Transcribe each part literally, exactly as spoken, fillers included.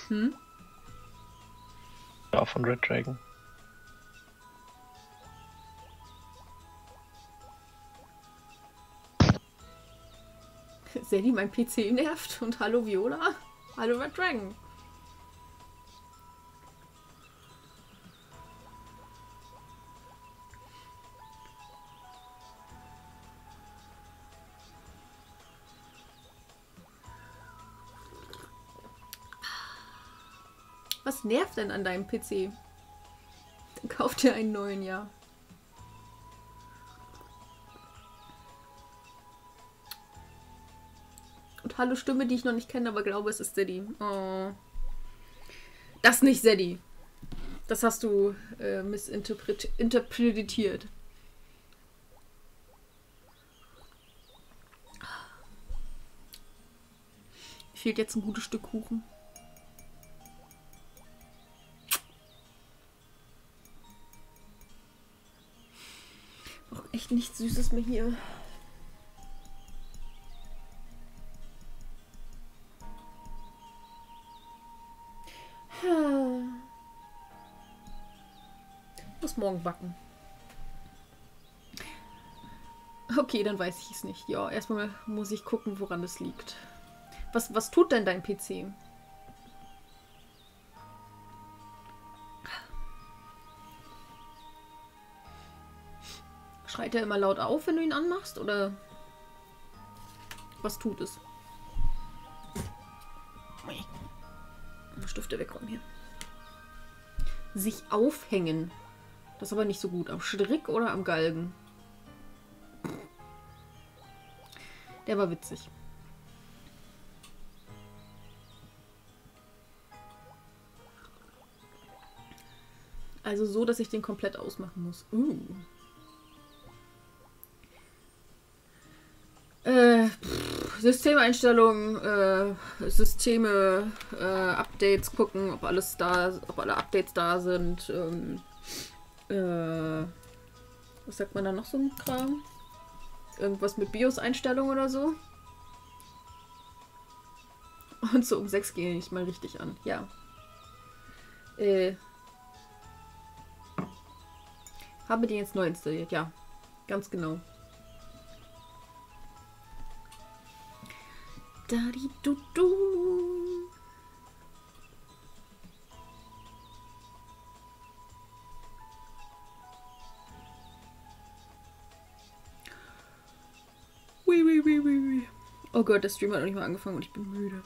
Hm? Ja, von Red Dragon. Sadie, mein P C nervt. Und hallo Viola. Hallo Red Dragon. Was nervt denn an deinem P C? Dann kauf dir einen neuen, ja. Und hallo Stimme, die ich noch nicht kenne, aber glaube, es ist Sadie. Oh. Das nicht Sadie. Das hast du äh, missinterpretiert. Fehlt jetzt ein gutes Stück Kuchen. Auch echt nichts Süßes mehr hier. Muss morgen backen. Okay, dann weiß ich es nicht. Ja, erstmal muss ich gucken, woran es liegt. Was, was tut denn dein P C? Schreit er immer laut auf, wenn du ihn anmachst? Oder was tut es? Stifte wegräumen hier. Sich aufhängen. Das ist aber nicht so gut. Am Strick oder am Galgen? Der war witzig. Also so, dass ich den komplett ausmachen muss. Uh. Äh, pff, Systemeinstellungen, äh, Systeme, äh, Updates gucken, ob alles da, ob alle Updates da sind. Ähm, äh, was sagt man da noch so ein Kram? Irgendwas mit BIOS-Einstellungen oder so? Und so um sechs gehe ich mal richtig an. Ja. Äh. Habe den jetzt neu installiert, ja. Ganz genau. Da-di-du-du. Ui, ui, ui, ui. Oh Gott, der Stream hat noch nicht mal angefangen und ich bin müde.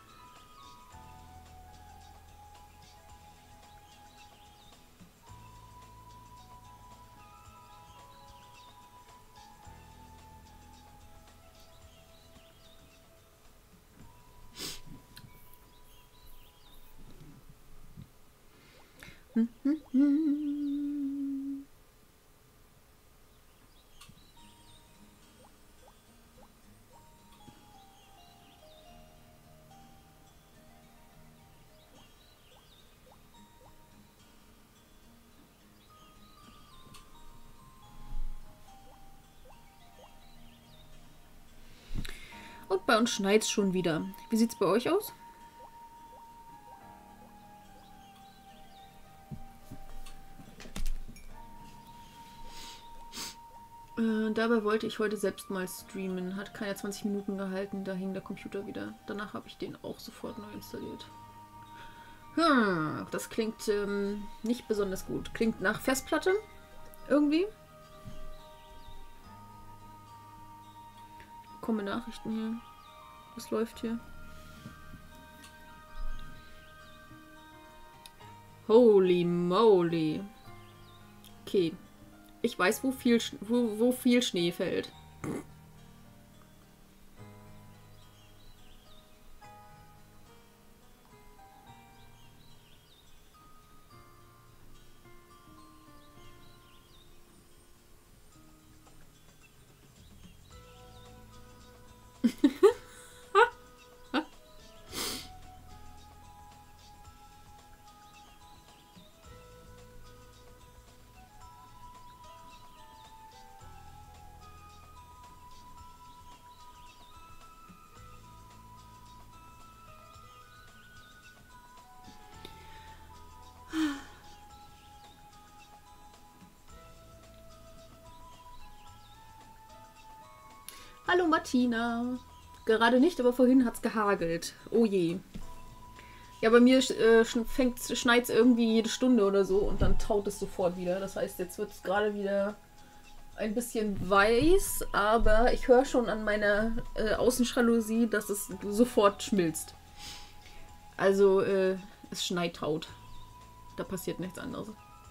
Hm, hm, hm. Und bei uns schneit's schon wieder. Wie sieht's bei euch aus? Äh, dabei wollte ich heute selbst mal streamen. Hat keine zwanzig Minuten gehalten, da hing der Computer wieder. Danach habe ich den auch sofort neu installiert. Hm, das klingt ähm, nicht besonders gut. Klingt nach Festplatte irgendwie. Ich bekomme Nachrichten hier. Was läuft hier? Holy moly. Okay. Ich weiß, wo viel, wo, wo viel Schnee fällt. Hallo Martina. Gerade nicht, aber vorhin hat es gehagelt. Oh je. Ja, bei mir äh, schneit es irgendwie jede Stunde oder so und dann taut es sofort wieder. Das heißt, jetzt wird es gerade wieder ein bisschen weiß, aber ich höre schon an meiner äh, Außenjalousie, dass es sofort schmilzt. Also, äh, es schneit taut. Da passiert nichts anderes.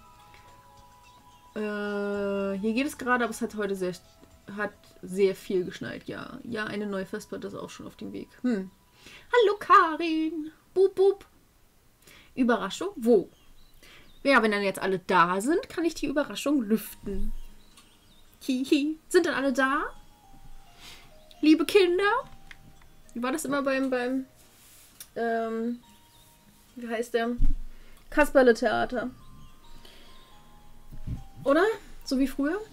Äh, hier geht es gerade, aber es hat heute sehr, hat sehr viel geschneit. Ja, ja, eine neue Festplatte ist auch schon auf dem Weg. Hm. Hallo Karin. Bub, bub. Überraschung? Wo? Ja, wenn dann jetzt alle da sind, kann ich die Überraschung lüften. Hihi. Sind dann alle da? Liebe Kinder? Wie war das immer beim, beim, ähm, wie heißt der? Kasperle-Theater. Oder? So wie früher?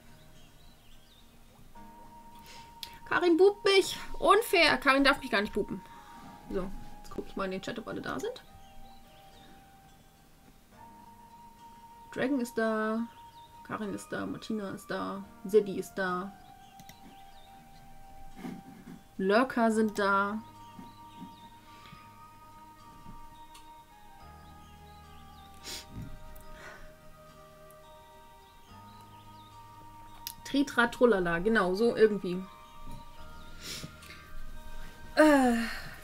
Karin bubt mich. Unfair. Karin darf mich gar nicht buben. So, jetzt gucke ich mal in den Chat, ob alle da sind. Dragon ist da. Karin ist da. Martina ist da. Zeddy ist da. Lurker sind da. Tritra Trullala, genau, so irgendwie. Äh.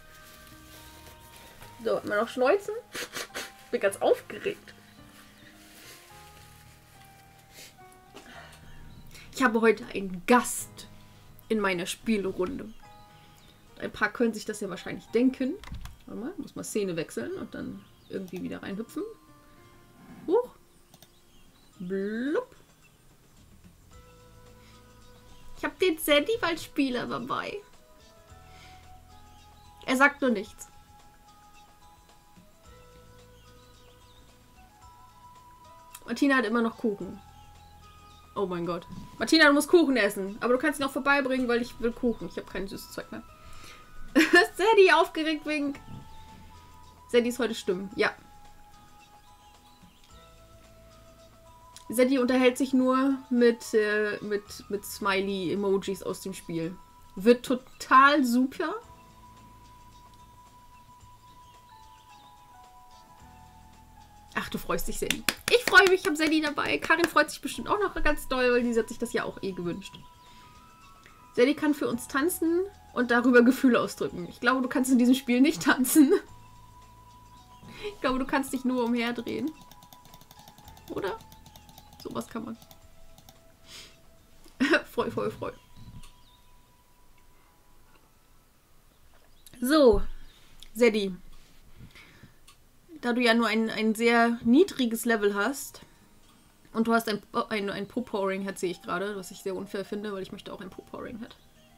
So, immer noch schneuzen. Ich bin ganz aufgeregt. Ich habe heute einen Gast in meiner Spielrunde. Ein paar können sich das ja wahrscheinlich denken. Warte mal, muss mal Szene wechseln und dann irgendwie wieder reinhüpfen. Huch. Blub. Ich habe den Sandy als Spieler dabei. Er sagt nur nichts. Martina hat immer noch Kuchen. Oh mein Gott. Martina, du musst Kuchen essen. Aber du kannst ihn auch vorbeibringen, weil ich will Kuchen. Ich habe kein süßes Zeug mehr. Sadie aufgeregt wegen... Sadie ist heute Stimmen. Ja. Sadie unterhält sich nur mit, äh, mit, mit Smiley-Emojis aus dem Spiel. Wird total super. Ach, du freust dich, Sadie. Ich freue mich, ich habe Sadie dabei. Karin freut sich bestimmt auch noch ganz doll, weil die hat sich das ja auch eh gewünscht. Sadie kann für uns tanzen und darüber Gefühle ausdrücken. Ich glaube, du kannst in diesem Spiel nicht tanzen. Ich glaube, du kannst dich nur umherdrehen. Oder? Sowas kann man. Voll, voll, voll. So, Sadie. Da du ja nur ein, ein sehr niedriges Level hast und du hast ein, ein, ein Po-Pouring-Head, sehe ich gerade, was ich sehr unfair finde, weil ich möchte auch ein Po-Pouring-Head.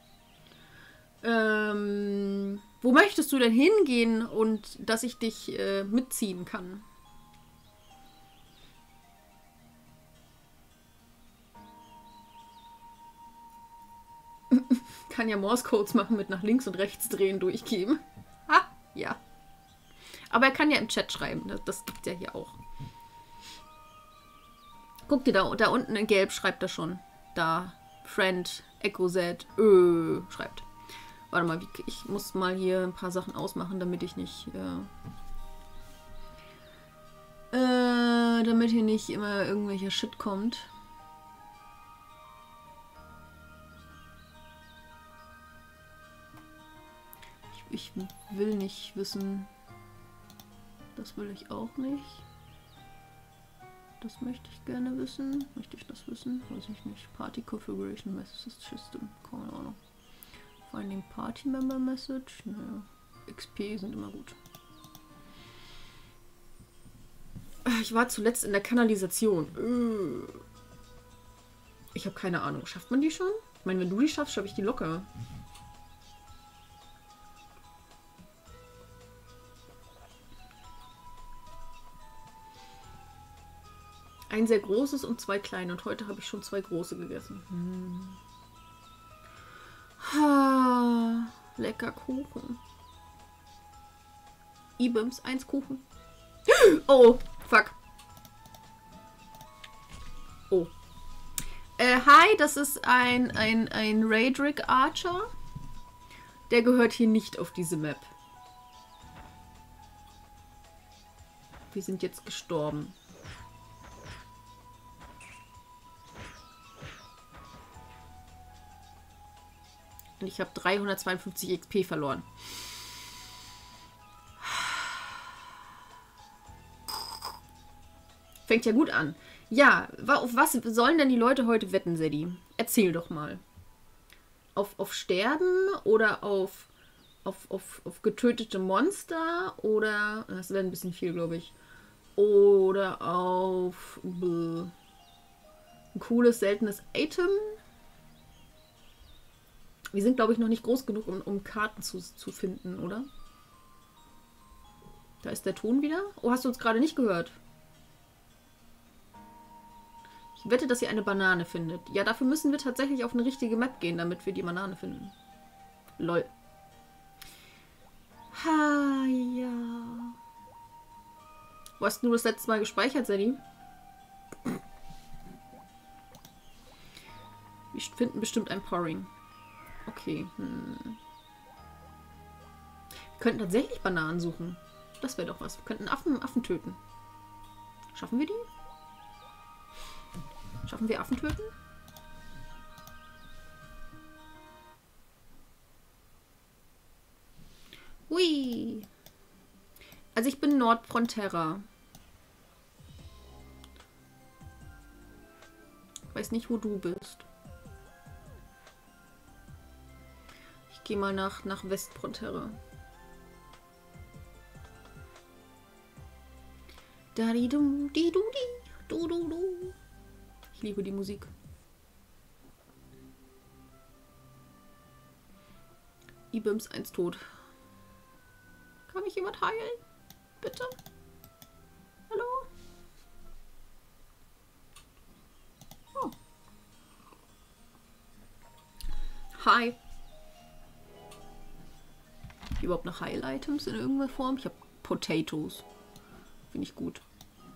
Ähm, wo möchtest du denn hingehen und dass ich dich äh, mitziehen kann? Kann ja Morse-Codes machen mit nach links und rechts drehen, durchgeben. Ha, ja. Aber er kann ja im Chat schreiben. Das, das gibt ja hier auch. Guck dir da, da unten in Gelb schreibt er schon. Da. Friend, Echo Z, Ö, schreibt. Warte mal, ich muss mal hier ein paar Sachen ausmachen, damit ich nicht... Äh, äh, damit hier nicht immer irgendwelcher Shit kommt. Ich, ich will nicht wissen... Das will ich auch nicht. Das möchte ich gerne wissen. Möchte ich das wissen? Weiß ich nicht. Party Configuration Message System. Keine Ahnung. Finding Party Member Message. Naja. X P sind immer gut. Ich war zuletzt in der Kanalisation. Ich habe keine Ahnung. Schafft man die schon? Ich meine, wenn du die schaffst, schaffe ich die locker. Ein sehr großes und zwei kleine. Und heute habe ich schon zwei große gegessen. Hm. Ha, lecker Kuchen. Ibims, eins Kuchen. Oh, fuck. Oh. Äh, Äh, hi, das ist ein, ein, ein Raedric Archer. Der gehört hier nicht auf diese Map. Wir sind jetzt gestorben. Und ich habe dreihundertzweiundfünfzig X P verloren. Fängt ja gut an. Ja, auf was sollen denn die Leute heute wetten, Sadie? Erzähl doch mal. Auf, auf Sterben oder auf, auf, auf, auf getötete Monster oder... Das wäre ein bisschen viel, glaube ich. Oder auf... Bäh, ein cooles, seltenes Item. Wir sind, glaube ich, noch nicht groß genug, um, um Karten zu, zu finden, oder? Da ist der Ton wieder. Oh, hast du uns gerade nicht gehört? Ich wette, dass ihr eine Banane findet. Ja, dafür müssen wir tatsächlich auf eine richtige Map gehen, damit wir die Banane finden. Lol. Ha, ja. Wo hast du das letzte Mal gespeichert, Sadie? Wir finden bestimmt ein Pouring. Okay. Hm. Wir könnten tatsächlich Bananen suchen. Das wäre doch was. Wir könnten Affen, Affen töten. Schaffen wir die? Schaffen wir Affen töten? Hui. Also ich bin Nordfrontera. Ich weiß nicht, wo du bist. Ich gehe mal nach, nach Westfrontera. Da di du di du di du du du. Ich liebe die Musik. Ibims eins tot. Kann mich jemand heilen? Bitte? Hallo? Oh. Hi. Überhaupt noch Heil-Items in irgendeiner Form? Ich habe Potatoes. Finde ich gut.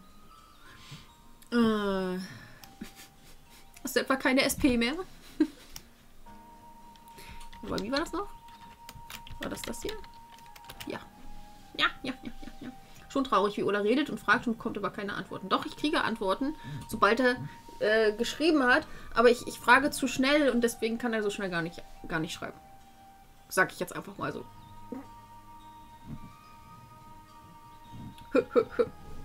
Äh. Hast du etwa keine S P mehr? Aber wie war das noch? War das das hier? Ja. Ja, ja, ja, ja, ja. Schon traurig, wie Ola redet und fragt und bekommt aber keine Antworten. Doch, ich kriege Antworten, sobald er äh, geschrieben hat. Aber ich, ich frage zu schnell und deswegen kann er so schnell gar nicht, gar nicht schreiben. Sag ich jetzt einfach mal so. Hö, hö, hö.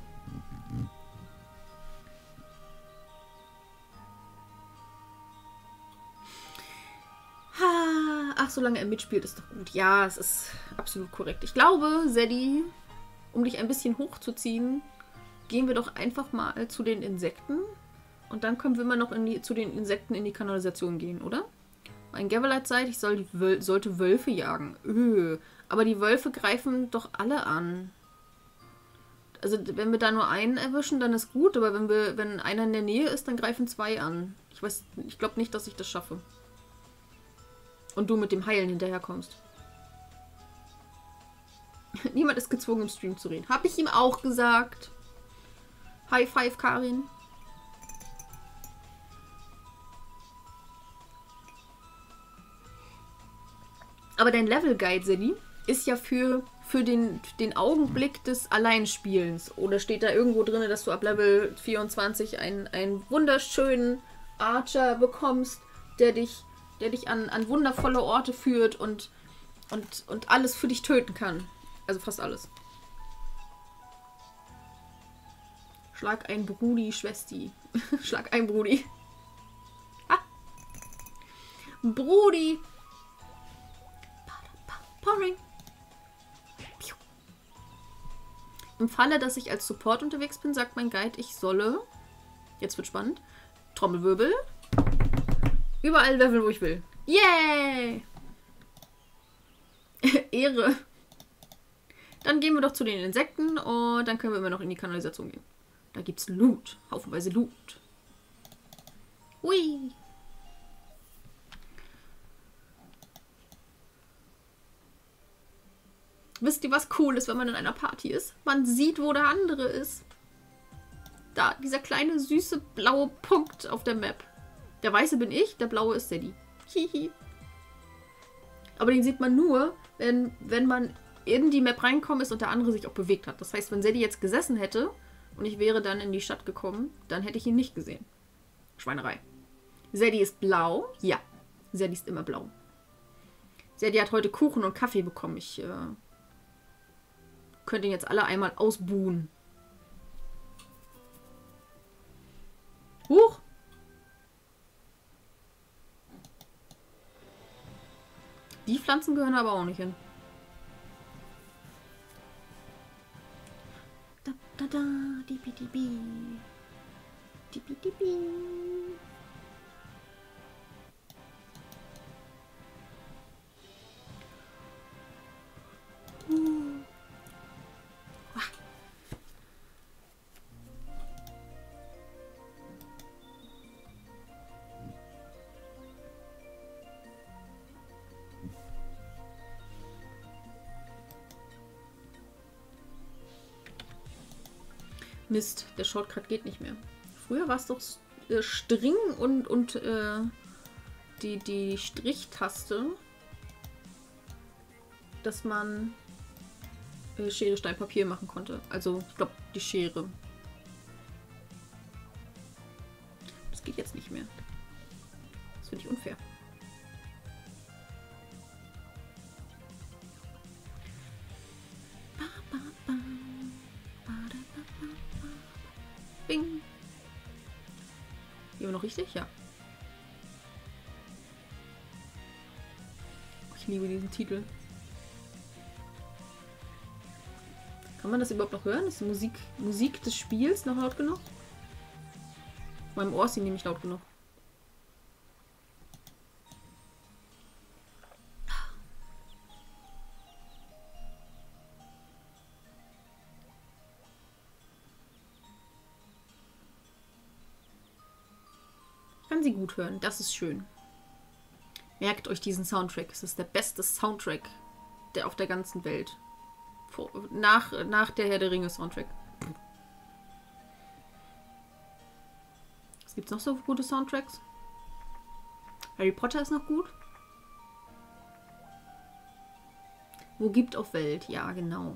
Ach, solange er mitspielt, ist doch gut. Ja, es ist absolut korrekt. Ich glaube, Sadie, um dich ein bisschen hochzuziehen, gehen wir doch einfach mal zu den Insekten. Und dann können wir immer noch in die, zu den Insekten in die Kanalisation gehen, oder? Ein Gavelite sagt, ich soll die Wöl sollte Wölfe jagen. Öh. Aber die Wölfe greifen doch alle an. Also, wenn wir da nur einen erwischen, dann ist gut. Aber wenn wir, wenn einer in der Nähe ist, dann greifen zwei an. Ich weiß, ich glaube nicht, dass ich das schaffe. Und du mit dem Heilen hinterherkommst. Niemand ist gezwungen, im Stream zu reden. Habe ich ihm auch gesagt. High five, Karin. Aber dein Level Guide, Sadie, ist ja für, für den, den Augenblick des Alleinspielens. Oder steht da irgendwo drin, dass du ab Level vierundzwanzig einen, einen wunderschönen Archer bekommst, der dich... der dich an, an wundervolle Orte führt und, und, und alles für dich töten kann. Also fast alles. Schlag ein Brudi, Schwesti. Schlag ein Brudi. Ah. Brudi. Pouring. Im Falle, dass ich als Support unterwegs bin, sagt mein Guide, ich solle, jetzt wird spannend, Trommelwirbel, überall leveln, wo ich will. Yay! Ehre. Dann gehen wir doch zu den Insekten und dann können wir immer noch in die Kanalisation gehen. Da gibt's Loot. Haufenweise Loot. Hui! Wisst ihr, was cool ist, wenn man in einer Party ist? Man sieht, wo der andere ist. Da, dieser kleine, süße, blaue Punkt auf der Map. Der weiße bin ich, der blaue ist Sadie. Hihi. Aber den sieht man nur, wenn, wenn man in die Map reinkommen ist und der andere sich auch bewegt hat. Das heißt, wenn Sadie jetzt gesessen hätte und ich wäre dann in die Stadt gekommen, dann hätte ich ihn nicht gesehen. Schweinerei. Sadie ist blau. Ja, Sadie ist immer blau. Sadie hat heute Kuchen und Kaffee bekommen. Ich äh, könnte ihn jetzt alle einmal ausbuhen. Huch! Die Pflanzen gehören aber auch nicht hin. Da, da, da, dipi, dipi. Dipi, dipi. Uh. Ah. Mist, der Shortcut geht nicht mehr. Früher war es doch äh, String und, und äh, die, die Strichtaste, dass man äh, Schere, Stein, Papier machen konnte. Also, ich glaube, die Schere. Das geht jetzt nicht mehr. Das finde ich unfair. Bing. Hier noch richtig? Ja. Ich liebe diesen Titel. Kann man das überhaupt noch hören? Ist die Musik, Musik des Spiels noch laut genug? Auf meinem Ohr ist sie nämlich laut genug. Kann sie gut hören. Das ist schön. Merkt euch diesen Soundtrack. Es ist der beste Soundtrack der auf der ganzen Welt. Vor, nach, nach der Herr der Ringe Soundtrack. Was gibt's noch so gute Soundtracks? Harry Potter ist noch gut. Wo gibt auf Welt? Ja, genau.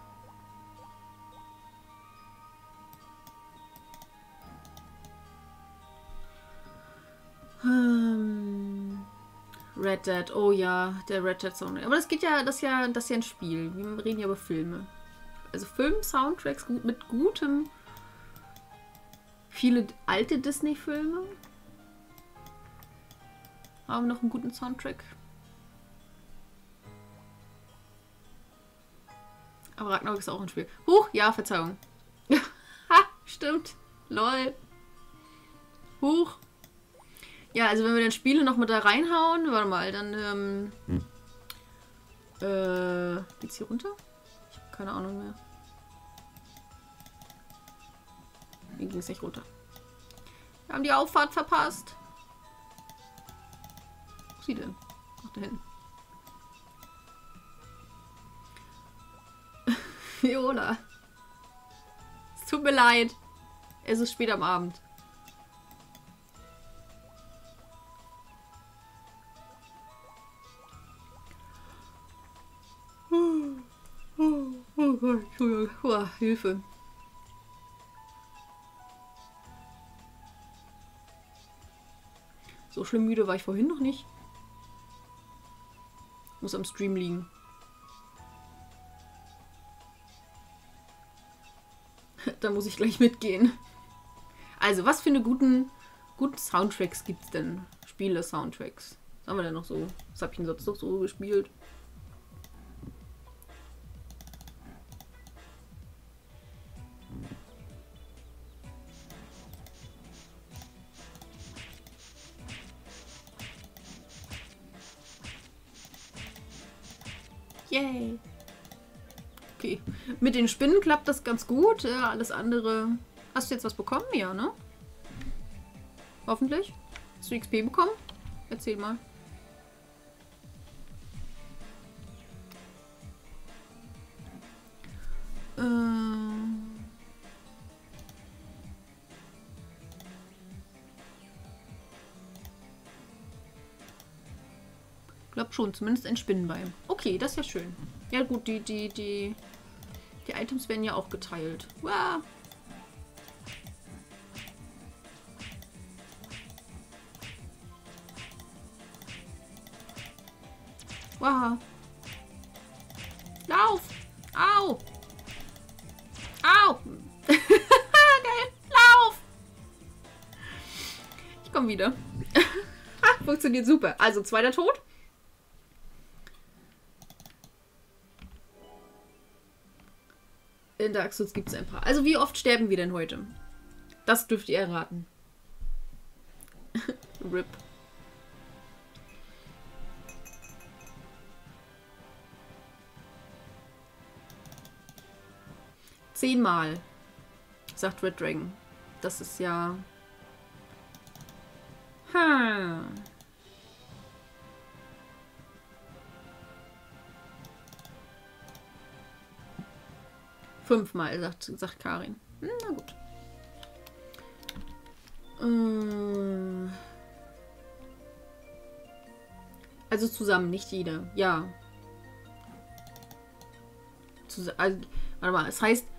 Hm. Red Dead, oh ja, der Red Dead Soundtrack. Aber das geht ja, das ist ja, das ist ja ein Spiel. Wir reden ja über Filme. Also Film-Soundtracks gut, mit gutem. Viele alte Disney-Filme haben noch einen guten Soundtrack. Aber Ragnarok ist auch ein Spiel. Huch, ja, Verzeihung. Ha, stimmt. Lol. Huch. Ja, also wenn wir dann Spiele noch mit da reinhauen, warte mal, dann ähm, hm. äh, geht's hier runter? Ich habe keine Ahnung mehr. Hier ging es nicht runter. Wir haben die Auffahrt verpasst. Wo ist sie denn? Ach, da hinten. Viola. Es tut mir leid. Es ist spät am Abend. Oh Gott, Entschuldigung. Oh, Hilfe. So schlimm müde war ich vorhin noch nicht. Muss am Stream liegen. Da muss ich gleich mitgehen. Also, was für eine guten, guten Soundtracks gibt es denn? Spiele-Soundtracks. Was haben wir denn noch so? Was habe ich denn sonst noch so gespielt? Yay. Okay. Mit den Spinnen klappt das ganz gut. Äh, alles andere... Hast du jetzt was bekommen? Ja, ne? Hoffentlich. Hast du X P bekommen? Erzähl mal. Ähm... glaube schon, zumindest ein Spinnenbein. Okay, das ist ja schön. Ja gut, die, die, die, die Items werden ja auch geteilt. Wow. Wow. Lauf! Au! Au! Geil! Lauf! Ich komme wieder. Funktioniert super. Also, zweiter Tod. In Dark Souls gibt es ein paar. Also, wie oft sterben wir denn heute? Das dürft ihr erraten. R I P. Zehnmal, sagt Red Dragon. Das ist ja... Hm. Fünfmal, sagt, sagt Karin. Hm, na gut. Ähm. Also zusammen, nicht jeder. Ja. Zus also, warte mal, es heißt...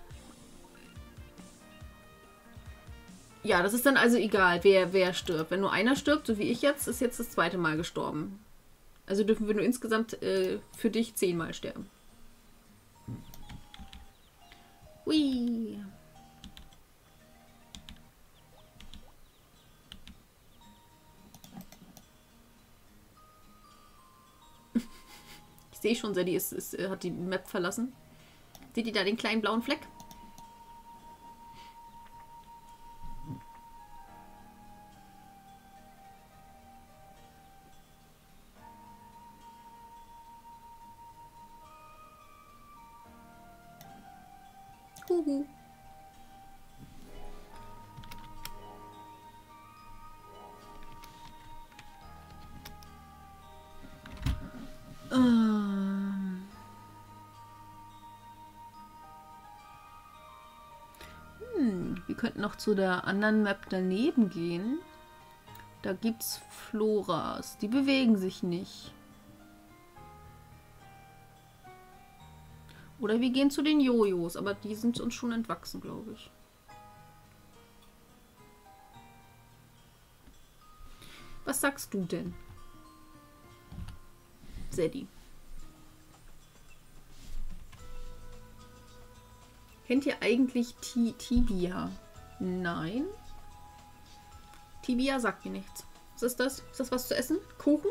Ja, das ist dann also egal, wer, wer stirbt. Wenn nur einer stirbt, so wie ich jetzt, ist jetzt das zweite Mal gestorben. Also dürfen wir nur insgesamt äh, für dich zehnmal sterben. Hui. Ich sehe schon, Sadie ist, ist, hat die Map verlassen. Seht ihr da den kleinen blauen Fleck? Huhu. Ähm. Hm, wir könnten noch zu der anderen Map daneben gehen. Da gibt's Floras. Die bewegen sich nicht. Oder wir gehen zu den Jojos, aber die sind uns schon entwachsen, glaube ich. Was sagst du denn, Sadie? Kennt ihr eigentlich Tibia? Nein. Tibia sagt mir nichts. Was ist das? Ist das was zu essen? Kuchen?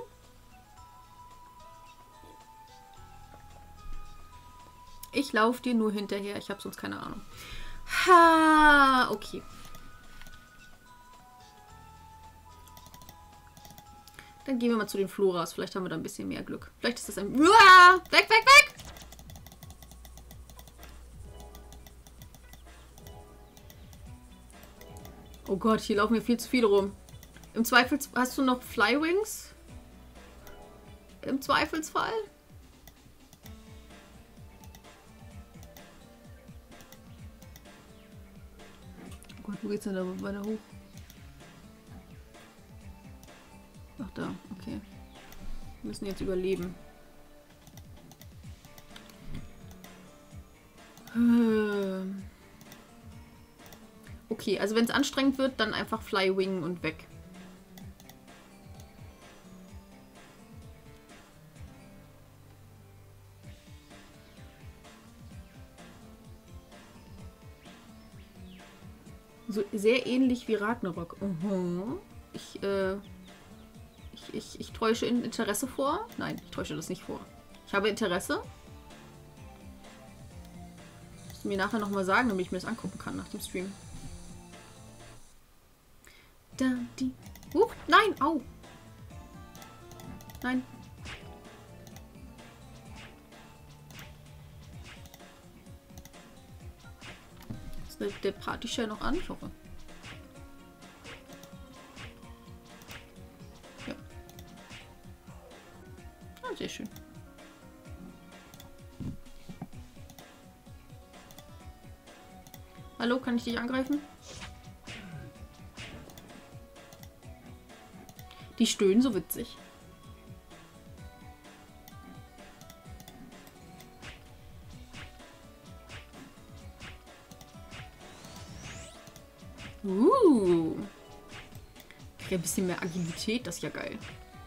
Ich laufe dir nur hinterher. Ich habe sonst keine Ahnung. Ha, okay. Dann gehen wir mal zu den Floras. Vielleicht haben wir da ein bisschen mehr Glück. Vielleicht ist das ein... Uah! Weg, weg, weg! Oh Gott, hier laufen mir viel zu viele rum. Im Zweifel... Hast du noch Flywings? Im Zweifelsfall? Oh Gott, wo geht's denn da weiter hoch? Ach da, okay. Wir müssen jetzt überleben. Okay, also wenn es anstrengend wird, dann einfach Flywing und weg. So sehr ähnlich wie Ragnarok. Uh-huh. Ich, äh... Ich, ich, ich täusche Interesse vor. Nein, ich täusche das nicht vor. Ich habe Interesse. Musst du mir nachher nochmal sagen, damit ich mir das angucken kann nach dem Stream. Da, die. Huch, nein, au. Nein. Ist der Party-Share noch an? Ich hoffe. Ja. Ah, sehr schön. Hallo, kann ich dich angreifen? Die stöhnen so witzig. Uh. Ja, ein bisschen mehr Agilität, das ist ja geil.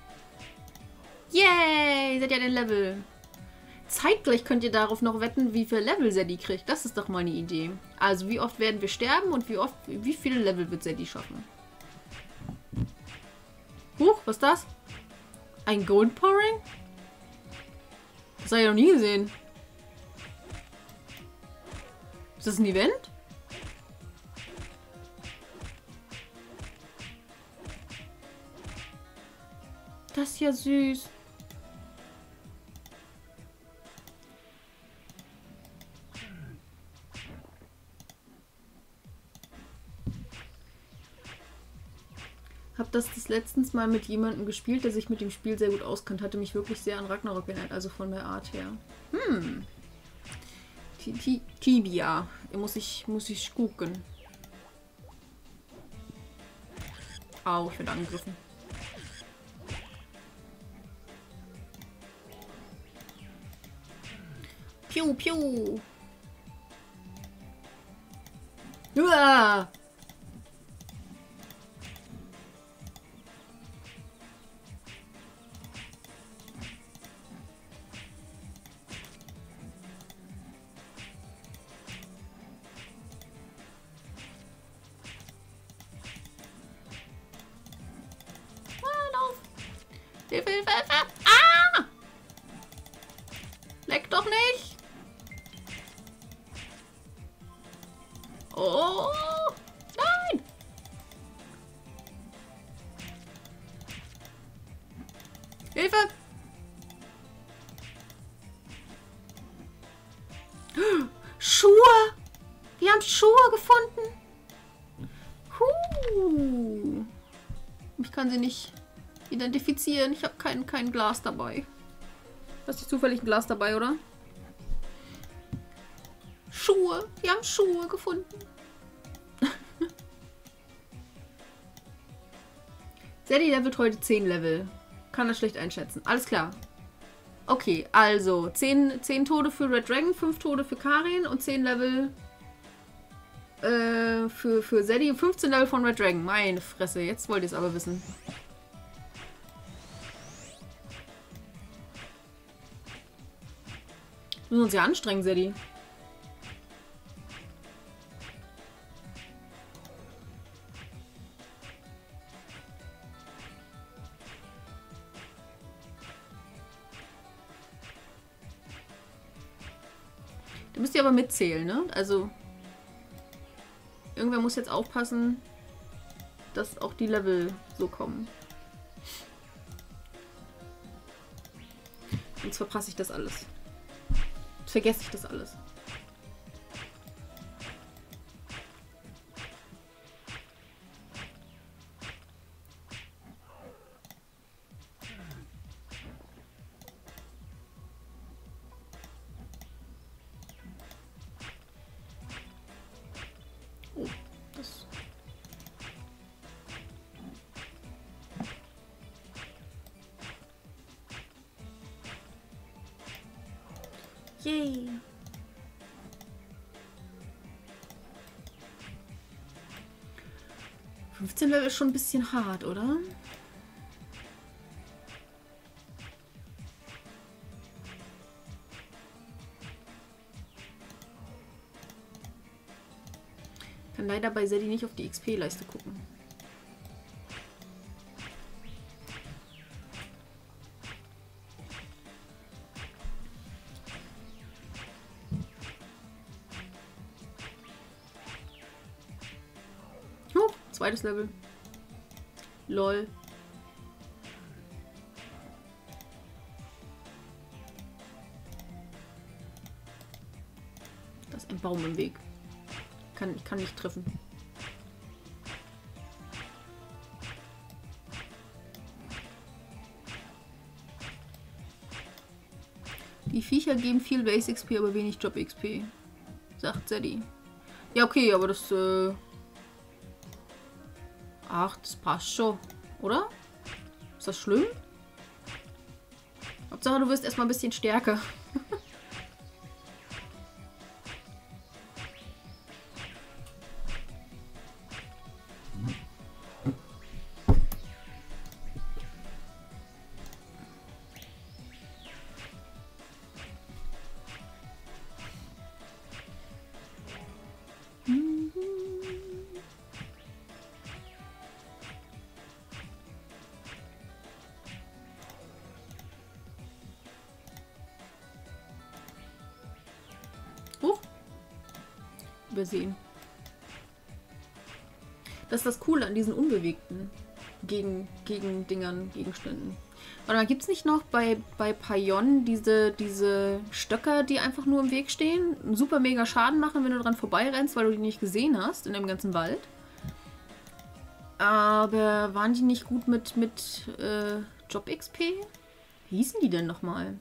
Yay, seid ihr den Level. Zeitgleich könnt ihr darauf noch wetten, wie viel Level Sadie kriegt. Das ist doch mal eine Idee. Also wie oft werden wir sterben und wie oft, wie viele Level wird Sadie schaffen? Huch, was ist das? Ein Gold Pouring? Das habe ich noch nie gesehen. Ist das ein Event? Das ist ja süß. Hab das das letztens mal mit jemandem gespielt, der sich mit dem Spiel sehr gut auskennt. Hatte mich wirklich sehr an Ragnarok erinnert, also von der Art her. Hm. Tibia. Muss ich, muss ich gucken. Au, ich werde angegriffen. Piu, piu. Uah. Hilfe, Hilfe, Hilfe! Ah! Leck doch nicht! Oh! Nein! Hilfe! Schuhe! Wir haben Schuhe gefunden! Huh. Ich kann sie nicht identifizieren. Ich habe kein, kein Glas dabei. Hast du zufällig ein Glas dabei, oder? Schuhe. Wir haben Schuhe gefunden. Sadie levelt heute zehn Level. Kann das schlecht einschätzen. Alles klar. Okay, also zehn, zehn Tode für Red Dragon, fünf Tode für Karin und zehn Level äh, für, für Sadie und fünfzehn Level von Red Dragon. Meine Fresse, jetzt wollt ihr es aber wissen. Wir müssen uns ja anstrengen, Sadie. Da müsst ihr aber mitzählen, ne? Also irgendwer muss jetzt aufpassen, dass auch die Level so kommen. Sonst verpasse ich das alles. Vergesse ich das alles. Oh, das. Yay! fünfzehn Level ist schon ein bisschen hart, oder? Kann leider bei Sadie nicht auf die X P-Leiste gucken. Zweites Level. Lol. Da ist ein Baum im Weg. Kann, ich kann nicht treffen. Die Viecher geben viel Base X P, aber wenig Job X P. Sagt Sadie. Ja, okay, aber das... Äh Ach, das passt schon. Oder? Ist das schlimm? Hauptsache, du wirst erstmal ein bisschen stärker. übersehen. Das ist das Coole an diesen unbewegten Gegen, gegen Dingern, Gegenständen. Warte mal, gibt es nicht noch bei, bei Payon diese, diese Stöcker, die einfach nur im Weg stehen? Super mega Schaden machen, wenn du dran vorbeirennst, weil du die nicht gesehen hast in dem ganzen Wald. Aber waren die nicht gut mit, mit äh, Job-X P? Wie hießen die denn nochmal?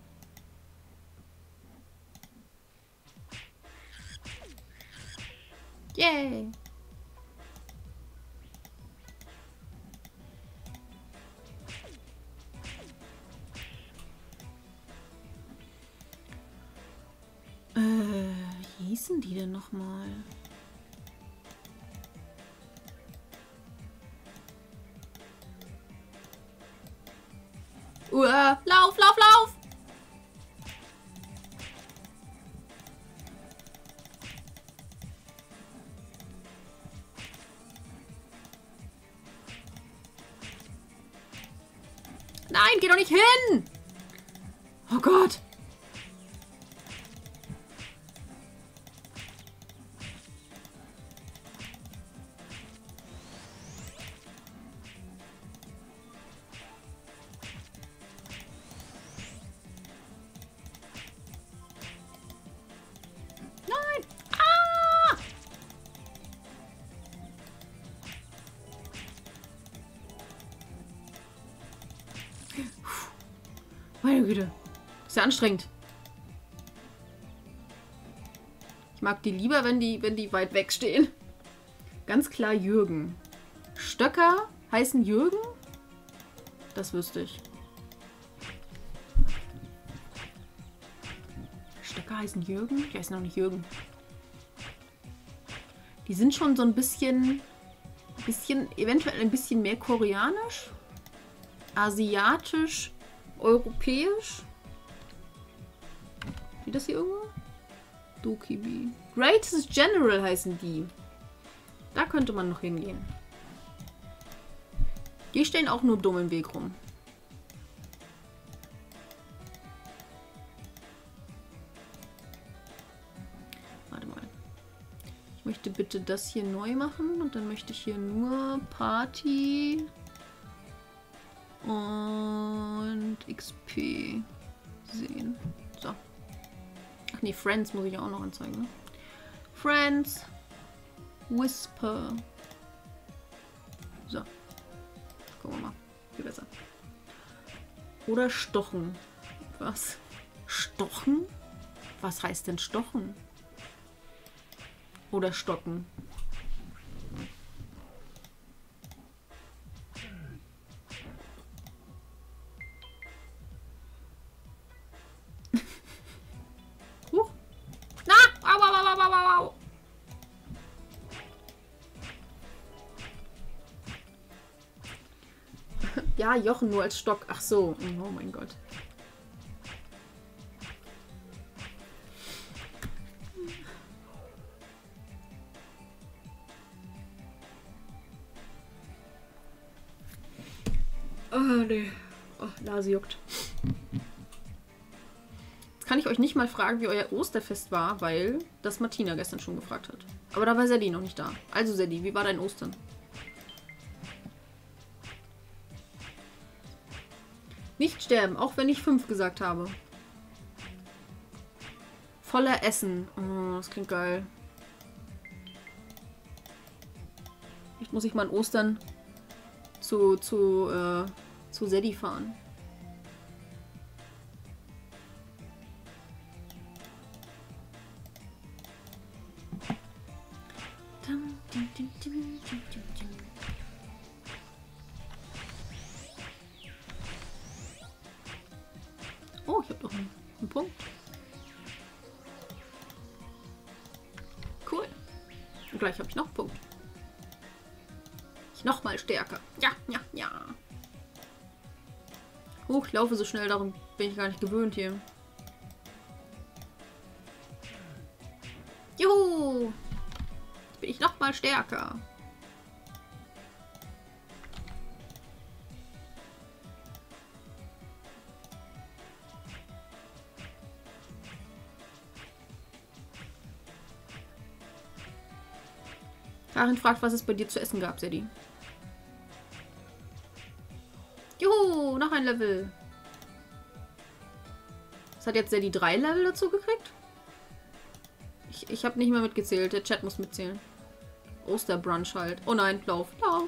Yay! Äh, wie hießen die denn nochmal? Uah, lauf, lauf, lauf! Nein, geh doch nicht hin! Oh Gott! Nein! Ah! Meine Güte. Ist ja anstrengend. Ich mag die lieber, wenn die, wenn die weit weg stehen. Ganz klar Jürgen. Stöcker heißen Jürgen? Das wüsste ich. Stöcker heißen Jürgen? Die heißen noch nicht Jürgen. Die sind schon so ein bisschen, bisschen, eventuell ein bisschen mehr koreanisch, asiatisch, europäisch. Wie das hier irgendwo? Dokibi. Greatest General heißen die. Da könnte man noch hingehen. Die stehen auch nur dumm im Weg rum. Warte mal. Ich möchte bitte das hier neu machen und dann möchte ich hier nur Party und X P sehen. So. Ach nee, Friends muss ich auch noch anzeigen. Ne? Friends. Whisper. So. Gucken wir mal. Viel besser. Oder Stochen. Was? Stochen? Was heißt denn Stochen? Oder Stocken? Huch. Na! Au, au, au, au, au, au. Ja, Jochen nur als Stock. Ach so. Oh mein Gott. Oh, nee. Oh, Nase juckt. Jetzt kann ich euch nicht mal fragen, wie euer Osterfest war, weil das Martina gestern schon gefragt hat. Aber da war Sadie noch nicht da. Also Sadie, wie war dein Ostern? Nicht sterben, auch wenn ich fünf gesagt habe. Voller Essen. Oh, das klingt geil. Vielleicht muss ich mal an Ostern zu, zu, äh, zu Sadie fahren. Oh, ich habe doch einen, einen Punkt. Cool. Und gleich habe ich noch einen Punkt. Ich noch mal stärker. Ja, ja, ja. Huch, ich laufe so schnell, darum bin ich gar nicht gewöhnt hier. Juhu! Jetzt bin ich noch mal stärker. Karin fragt, was es bei dir zu essen gab, Sadie. Juhu, noch ein Level. Was hat jetzt Sadie drei Level dazu gekriegt? Ich, ich habe nicht mehr mitgezählt. Der Chat muss mitzählen. Osterbrunch halt. Oh nein, lauf, lauf.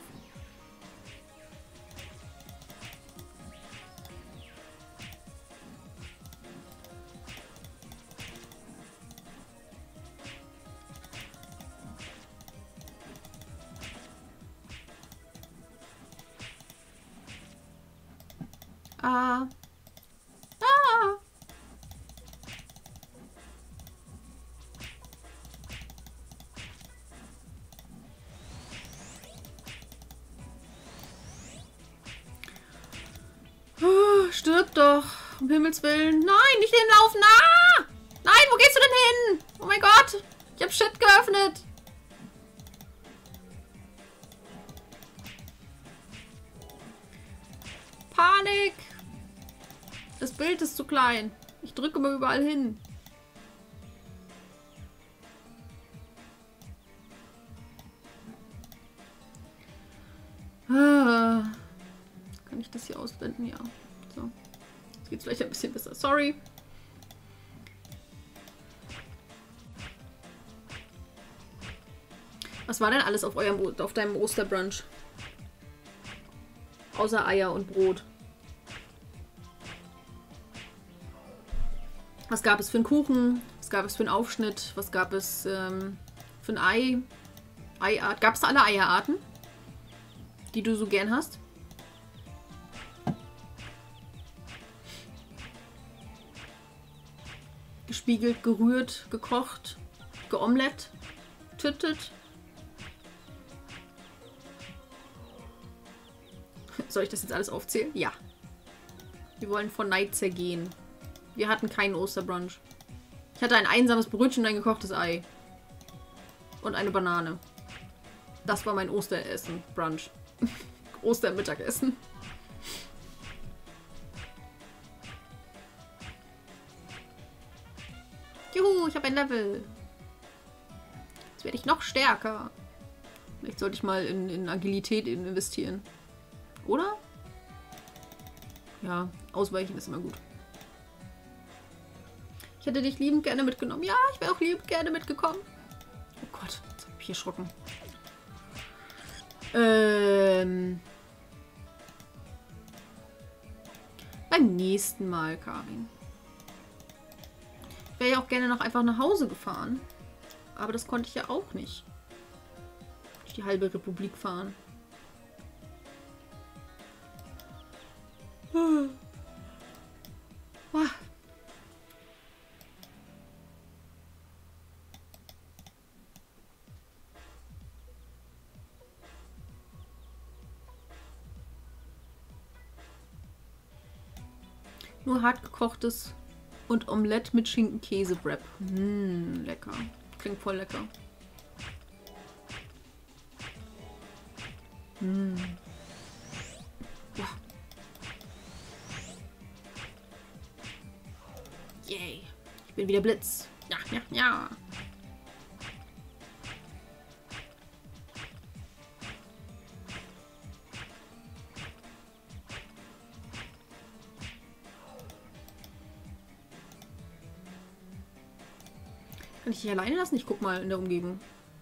Ah. Ah. Oh, stirb doch. Um Himmels Willen. Nein, nicht hinlaufen. Ah! Nein, wo gehst du denn hin? Oh mein Gott. Ich hab Shit geöffnet. Panik. Das Bild ist zu klein. Ich drücke mal überall hin. Ah. Kann ich das hier ausblenden? Ja. So. Jetzt geht es vielleicht ein bisschen besser. Sorry. Was war denn alles auf eurem, auf deinem Osterbrunch? Außer Eier und Brot. Was gab es für einen Kuchen? Was gab es für einen Aufschnitt? Was gab es ähm, für ein Ei? Eiart. Gab es da alle Eierarten? Die du so gern hast? Gespiegelt, gerührt, gekocht, geomelett, tüttet. Soll ich das jetzt alles aufzählen? Ja. Wir wollen vor Neid zergehen. Wir hatten keinen Osterbrunch. Ich hatte ein einsames Brötchen und ein gekochtes Ei. Und eine Banane. Das war mein Osteressen. Brunch. Ostermittagessen. Juhu, ich habe ein Level. Jetzt werde ich noch stärker. Vielleicht sollte ich mal in, in Agilität investieren. Oder? Ja, ausweichen ist immer gut. Ich hätte dich liebend gerne mitgenommen. Ja, ich wäre auch liebend gerne mitgekommen. Oh Gott, jetzt habe ich erschrocken. Ähm. Beim nächsten Mal, Karin. Ich wäre ja auch gerne noch einfach nach Hause gefahren. Aber das konnte ich ja auch nicht. Durch die halbe Republik fahren. Ah. Nur hart gekochtes und Omelette mit Schinken-Käse-Wrap. Mmh, lecker. Klingt voll lecker. Mmh. Wow. Yay. Ich bin wieder Blitz. Ja, ja, ja. Kann ich dich alleine lassen? Ich guck mal in der Umgebung.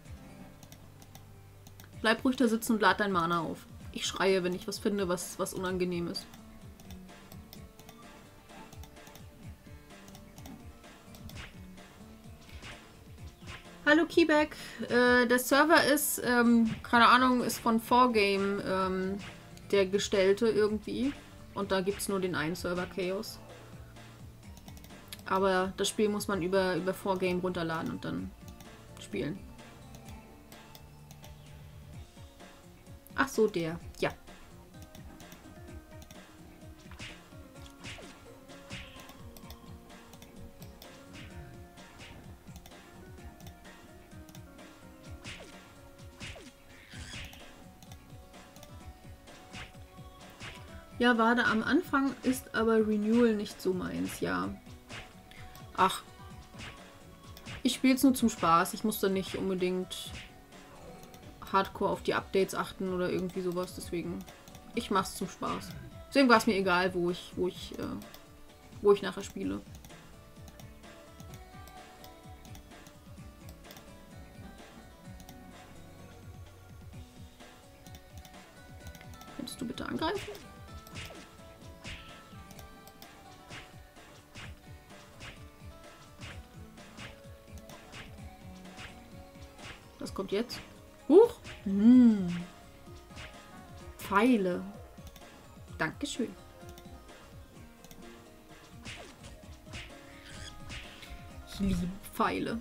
Bleib ruhig da sitzen und lad dein Mana auf. Ich schreie, wenn ich was finde, was, was unangenehm ist. Hallo Keyback. Äh, der Server ist, ähm, keine Ahnung, ist von four game ähm, der Gestellte irgendwie. Und da gibt es nur den einen Server, Chaos. Aber das Spiel muss man über, über four game runterladen und dann spielen. Ach so, der. Ja. Ja, warte, am Anfang ist aber Renewal nicht so meins, ja. Ach. Ich spiele es nur zum Spaß. Ich muss da nicht unbedingt hardcore auf die Updates achten oder irgendwie sowas. Deswegen, ich mach's zum Spaß. Deswegen war es mir egal, wo ich, wo ich, äh, wo ich nachher spiele. Könntest du bitte angreifen? Was kommt jetzt? Huch! Hm. Pfeile. Dankeschön. Ich liebe Pfeile.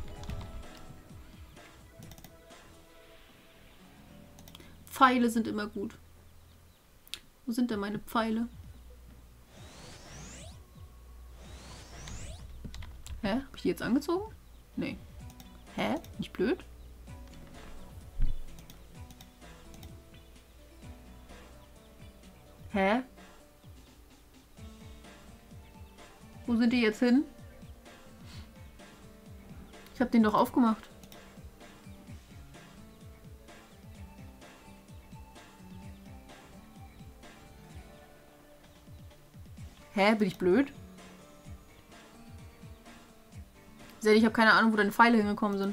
Pfeile sind immer gut. Wo sind denn meine Pfeile? Hä? Hab ich die jetzt angezogen? Nee. Hä? Nicht blöd? Hä? Wo sind die jetzt hin? Ich hab den doch aufgemacht. Hä? Bin ich blöd? Sel, ich habe keine Ahnung, wo deine Pfeile hingekommen sind.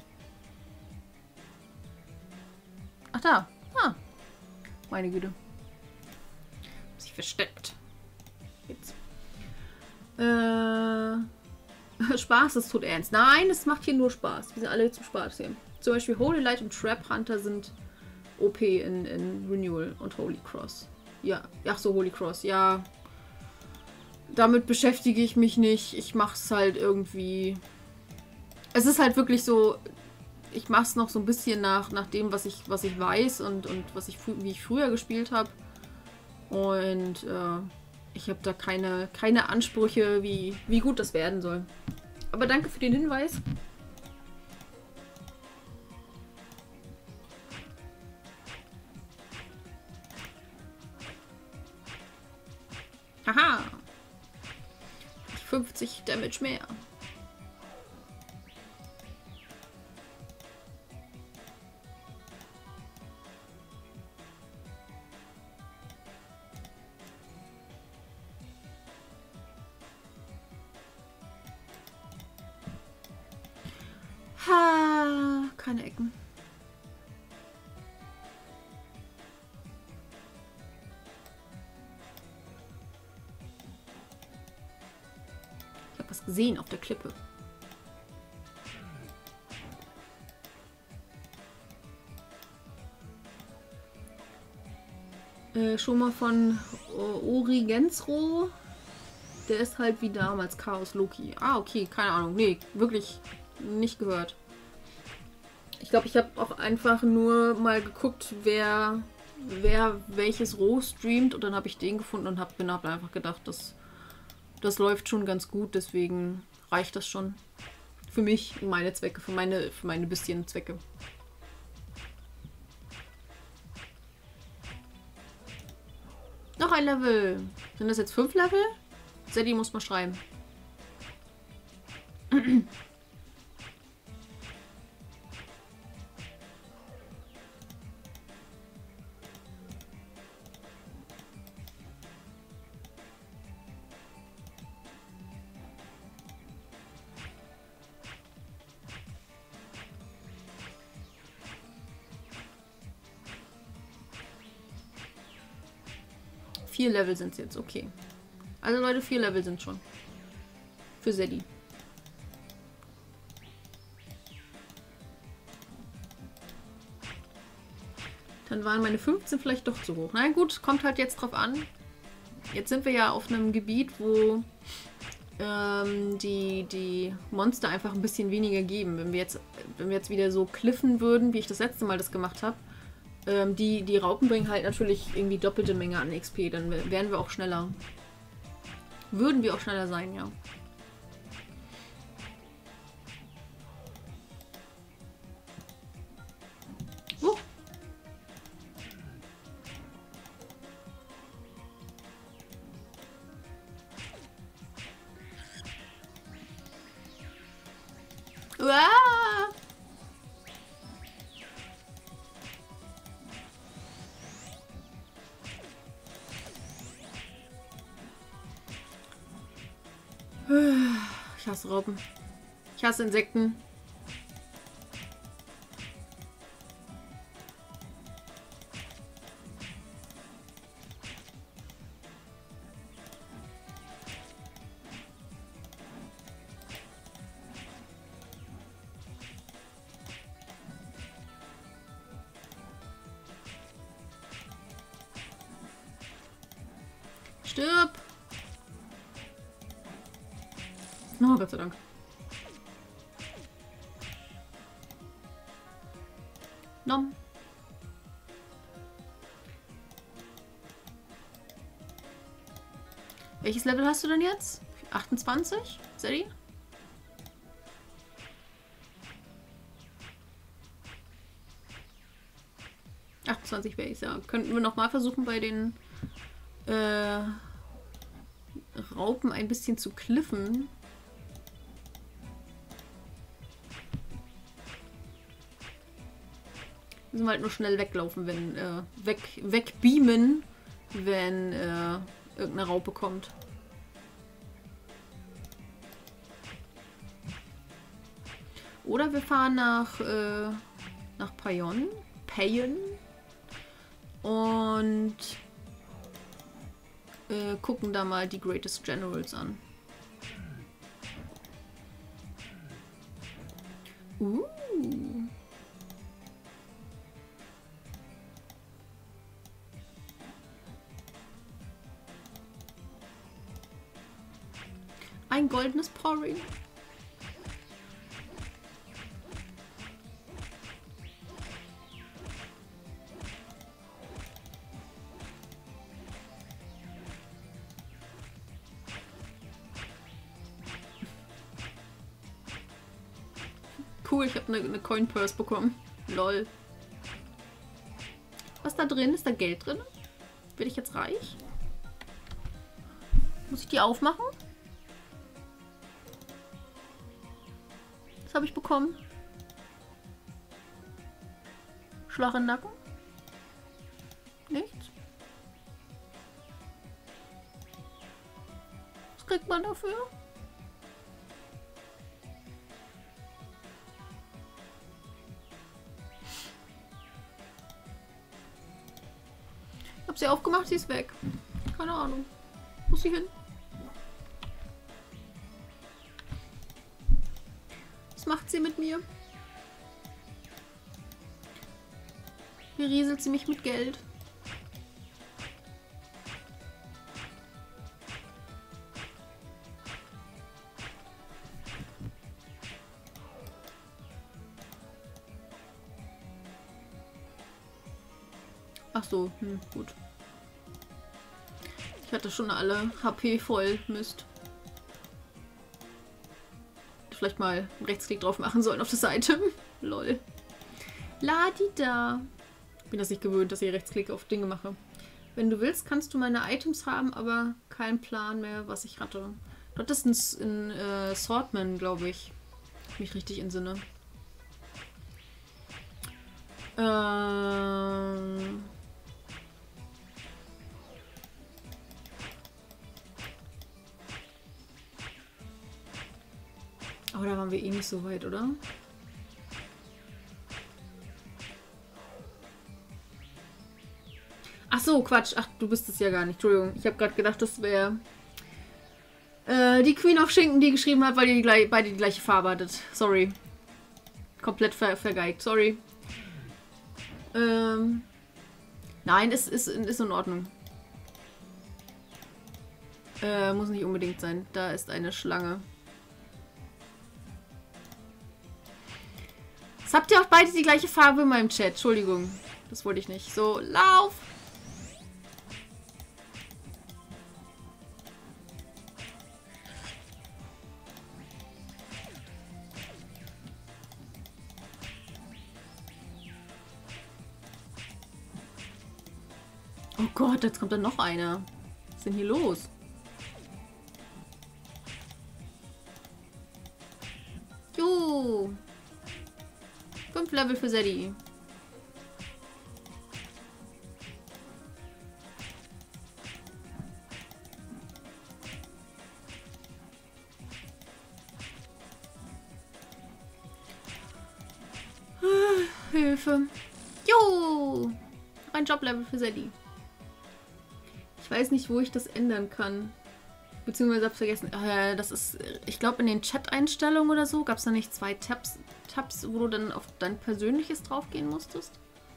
Ach da. Ah. Meine Güte. Sich versteckt. Jetzt. Äh. Spaß, das tut ernst. Nein, es macht hier nur Spaß. Wir sind alle zum Spaß hier. Zum Beispiel Holy Light und Trap Hunter sind O P in, in Renewal und Holy Cross. Ja. Ach so, Holy Cross. Ja. Damit beschäftige ich mich nicht. Ich mache es halt irgendwie. Es ist halt wirklich so. Ich mache es noch so ein bisschen nach, nach dem, was ich, was ich weiß und, und was ich, wie ich früher gespielt habe. Und äh, ich habe da keine, keine Ansprüche, wie, wie gut das werden soll. Aber danke für den Hinweis. Haha. fünfzig Damage mehr. Ha, keine Ecken. Ich habe was gesehen auf der Klippe. Äh, schon mal von Ori Gensro. Der ist halt wie damals Chaos Loki. Ah, okay, keine Ahnung. Nee, wirklich nicht gehört. Ich glaube, ich habe auch einfach nur mal geguckt, wer, wer welches Roh streamt. Und dann habe ich den gefunden und habe hab einfach gedacht, das, das läuft schon ganz gut. Deswegen reicht das schon. Für mich, meine Zwecke, für meine, für meine bisschen Zwecke. Noch ein Level. Sind das jetzt fünf Level? Sadie muss mal schreiben. Vier Level sind es jetzt, okay. Also Leute, vier Level sind schon. Für Sadie. Dann waren meine fünfzehn vielleicht doch zu hoch. Na gut, kommt halt jetzt drauf an. Jetzt sind wir ja auf einem Gebiet, wo ähm, die, die Monster einfach ein bisschen weniger geben. Wenn wir jetzt, wenn wir jetzt wieder so cliffen würden, wie ich das letzte Mal das gemacht habe, ähm, die, die Raupen bringen halt natürlich irgendwie doppelte Menge an X P. Dann wären wir auch schneller. Würden wir auch schneller sein, ja. Uh. Uah. Ich hasse Raupen. Ich hasse Insekten. Stirb! Oh, Gott sei Dank. Nom. Welches Level hast du denn jetzt? achtundzwanzig? Sadie? achtundzwanzig wäre ich, ja. Könnten wir nochmal versuchen, bei den äh, Raupen ein bisschen zu kliffen. Müssen wir halt nur schnell weglaufen, wenn, äh, weg, wegbeamen, wenn, äh, irgendeine Raupe kommt. Oder wir fahren nach, äh, nach Payon, Payon und äh, gucken da mal die Greatest Generals an. Uh. Ein goldenes Porring. Cool, ich habe eine, eine Coin Purse bekommen. Lol. Was da drin? Ist da Geld drin? Bin ich jetzt reich? Muss ich die aufmachen? Was habe ich bekommen? Schlag im Nacken? Nichts? Was kriegt man dafür? Ich hab sie aufgemacht, sie ist weg. Keine Ahnung. Wo ist sie hin? Was macht sie mit mir? Berieselt sie mich mit Geld? Ach so, hm, gut. Ich hatte schon alle H P voll. Mist. Vielleicht mal einen Rechtsklick drauf machen sollen auf das Item. Lol. Ladida. Bin das nicht gewöhnt, dass ich Rechtsklick auf Dinge mache. Wenn du willst, kannst du meine Items haben, aber kein Plan mehr, was ich hatte. Dort ist ein, ein äh, Swordman, glaube ich. Mich richtig entsinne. Ähm... Aber da waren wir eh nicht so weit, oder? Ach so, Quatsch. Ach, du bist es ja gar nicht. Entschuldigung. Ich habe gerade gedacht, das wäre äh, die Queen of Schinken, die geschrieben hat, weil ihr die gleich, beide die gleiche Farbe hattet. Sorry. Komplett ver vergeigt. Sorry. Ähm, nein, ist, ist, ist in Ordnung. Äh, muss nicht unbedingt sein. Da ist eine Schlange. Jetzt habt ihr auch beide die gleiche Farbe in meinem Chat. Entschuldigung. Das wollte ich nicht. So, lauf! Oh Gott, jetzt kommt dann noch einer. Was ist denn hier los? Jo! Fünf Level für Sadie. Hilfe. Jo! Ein Joblevel für Sadie. Ich weiß nicht, wo ich das ändern kann. Beziehungsweise hab's vergessen. Äh, das ist, ich glaube, in den Chat-Einstellungen oder so gab es da nicht zwei Tabs, Tabs, wo du dann auf dein Persönliches draufgehen musstest?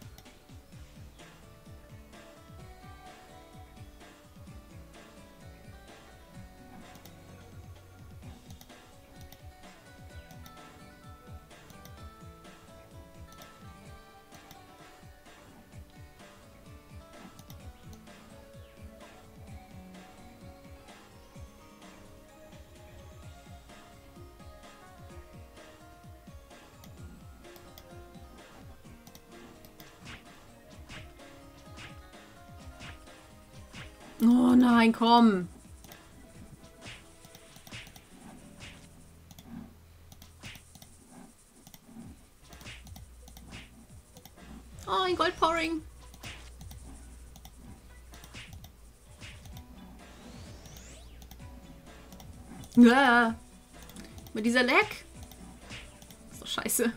Oh nein, komm. Oh, ein Goldpowering. Ja. Mit dieser Lag. Ist doch scheiße.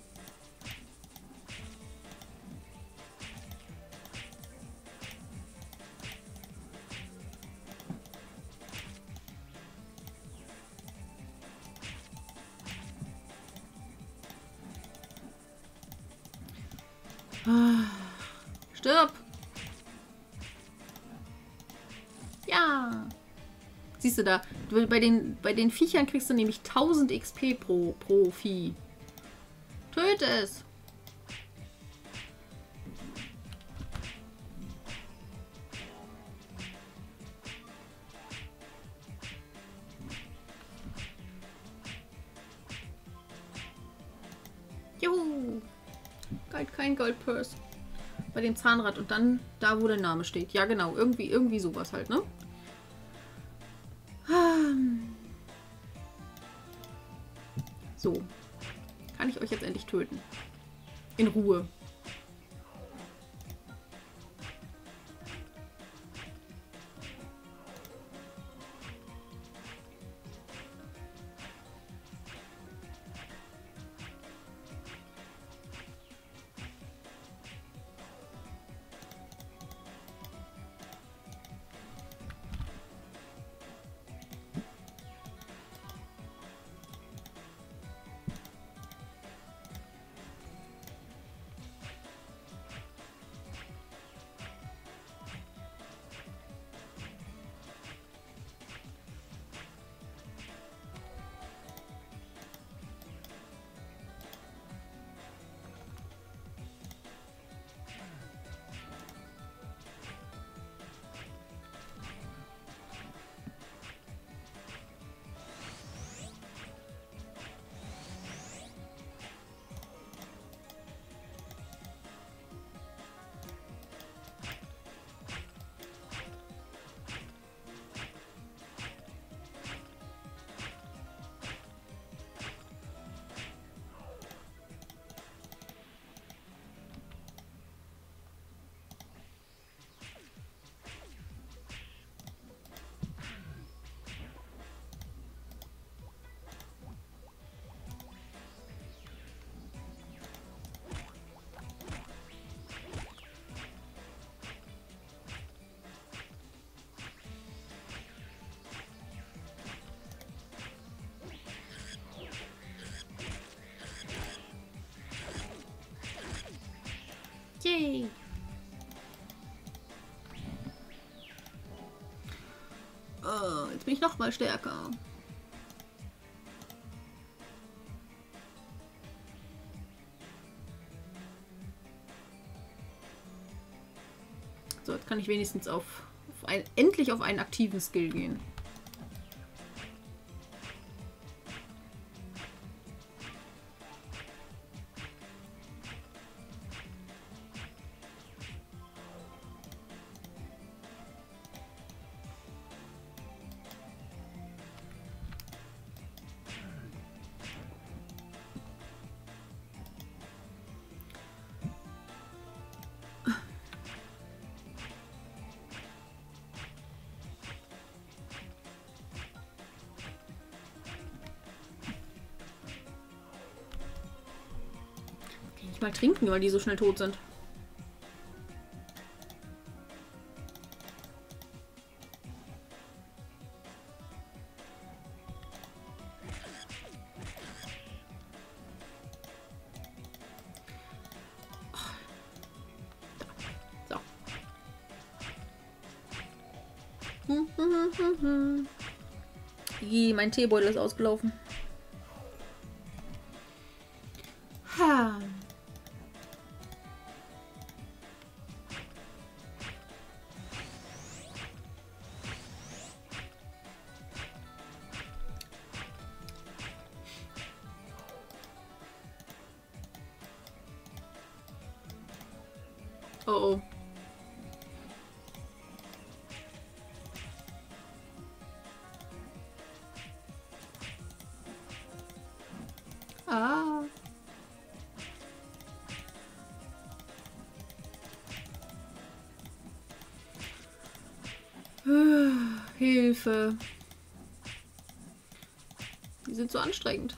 Stirb! Ja! Siehst du da, du, bei, den, bei den Viechern kriegst du nämlich tausend X P pro, pro Vieh. Töte es! Juhu! Gold, kein Goldpurse. Bei dem Zahnrad und dann da, wo der Name steht. Ja, genau. Irgendwie, irgendwie sowas halt, ne? So. Kann ich euch jetzt endlich töten? In Ruhe. Yay! Oh, jetzt bin ich noch mal stärker. So, jetzt kann ich wenigstens auf, auf ein, endlich auf einen aktiven Skill gehen. mal trinken, weil die so schnell tot sind. So. Hm, hm, hm, hm, hm. Ih, mein Teebeutel ist ausgelaufen. Ha. Oh oh. Ah. Hilfe. Die sind so anstrengend.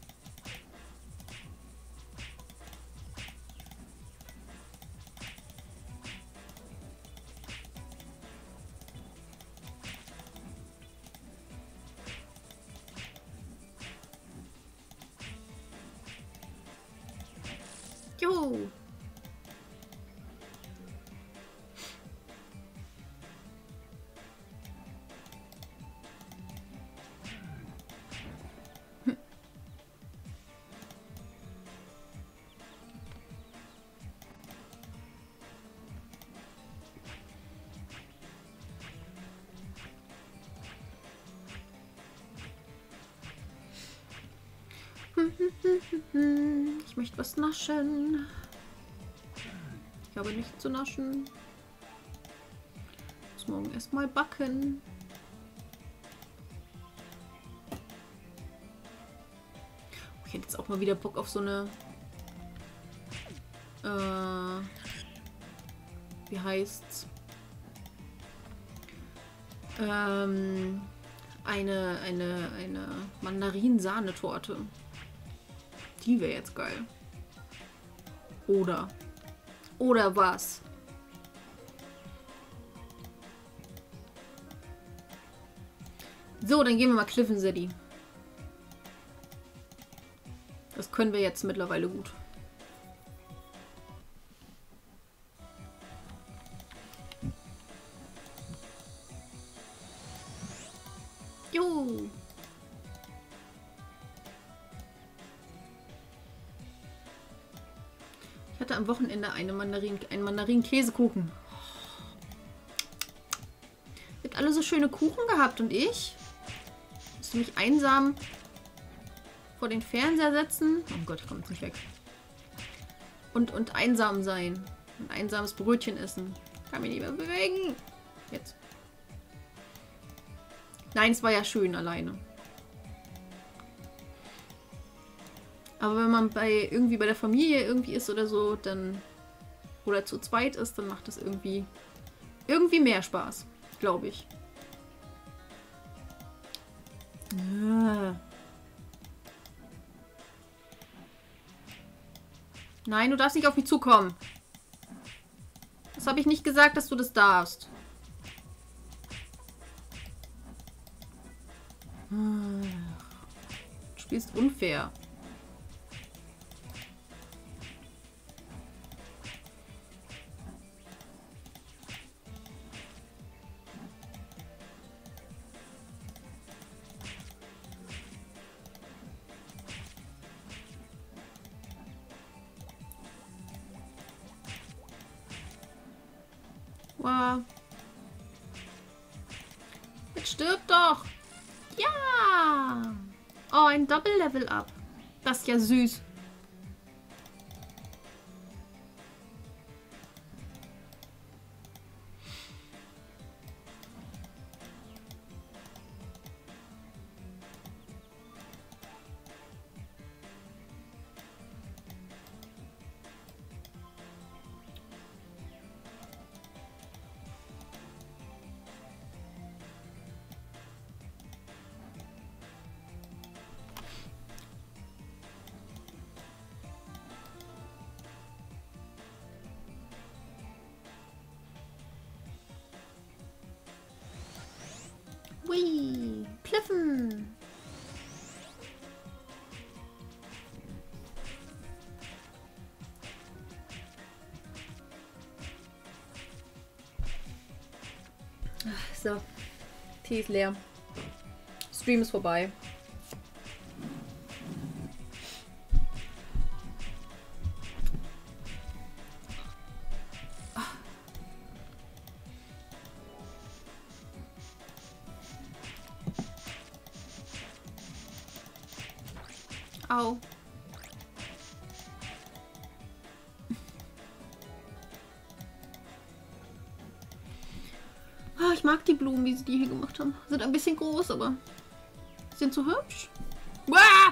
Jo. Ich möchte was naschen. Ich habe nichts zu naschen. Muss morgen erstmal backen. Ich hätte jetzt auch mal wieder Bock auf so eine... Äh, wie heißt's? Ähm, eine, eine, eine Mandarin-Sahnetorte. Die wäre jetzt geil. Oder. Oder was? So, dann gehen wir mal Cliffen City. Das können wir jetzt mittlerweile gut. Jo. Ich hatte am Wochenende eine Mandarin, einen Mandarin-Käsekuchen. Ihr habt alle so schöne Kuchen gehabt und ich? Musst du mich einsam vor den Fernseher setzen? Oh Gott, ich komme jetzt nicht weg. Und, und einsam sein. Ein einsames Brötchen essen. Kann mich nicht mehr bewegen. Jetzt. Nein, es war ja schön alleine. Aber wenn man bei irgendwie bei der Familie irgendwie ist oder so, dann oder zu zweit ist, dann macht das irgendwie irgendwie mehr Spaß, glaube ich. Ja. Nein, du darfst nicht auf mich zukommen. Das habe ich nicht gesagt, dass du das darfst. Du spielst unfair. Wow. Jetzt stirb doch. Ja. Oh, ein Doppel-Level-Up. Das ist ja süß. Hui, Pliffen. So, Tee ist leer. Stream ist vorbei. Au. Ah, ich mag die Blumen, wie sie die hier gemacht haben. Sind ein bisschen groß, aber sind so hübsch. Uah!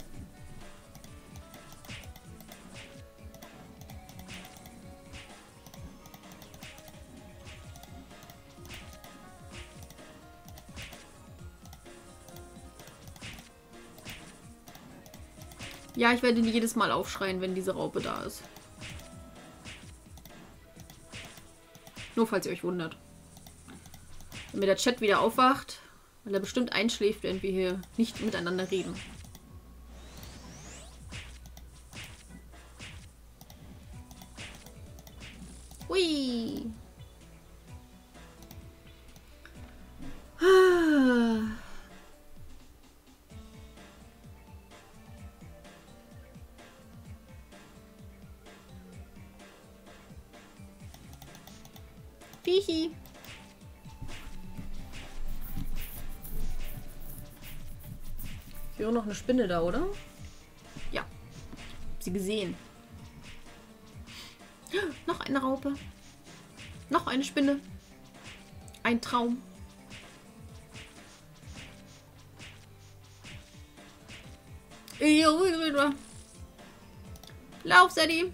Ja, ich werde jedes Mal aufschreien, wenn diese Raupe da ist. Nur falls ihr euch wundert. Wenn mir der Chat wieder aufwacht, weil er bestimmt einschläft, wenn wir hier nicht miteinander reden. Hui! Ah. Fichi. Ich höre noch eine Spinne da, oder? Ja. Hab sie gesehen. Noch eine Raupe. Noch eine Spinne. Ein Traum. Lauf, Sadie.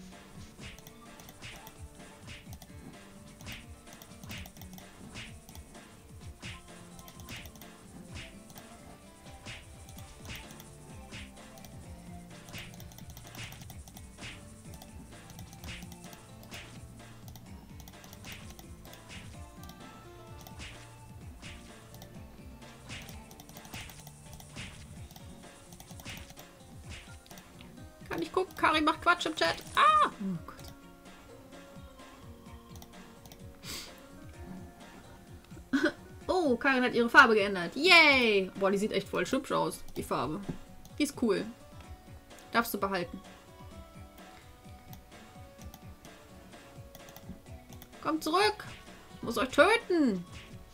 Kann ich gucken? Kari macht Quatsch im Chat. Ah! Oh Gott. Oh, Karin hat ihre Farbe geändert. Yay! Boah, die sieht echt voll hübsch aus, die Farbe. Die ist cool. Darfst du behalten. Kommt zurück! Ich muss euch töten!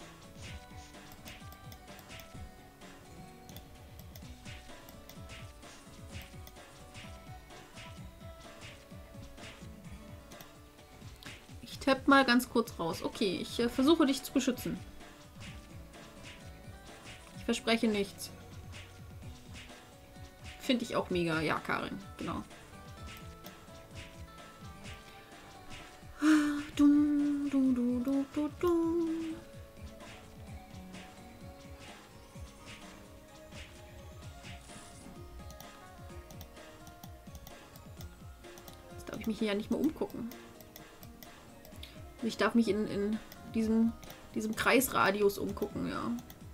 Ich tapp mal ganz kurz raus. Okay, ich äh, versuche dich zu beschützen. Ich verspreche nichts. Finde ich auch mega. Ja, Karin, genau. Dum, dum, dum, dum, dum, dum. Jetzt darf ich mich hier ja nicht mehr umgucken. Ich darf mich in, in diesem, diesem Kreisradius umgucken, ja.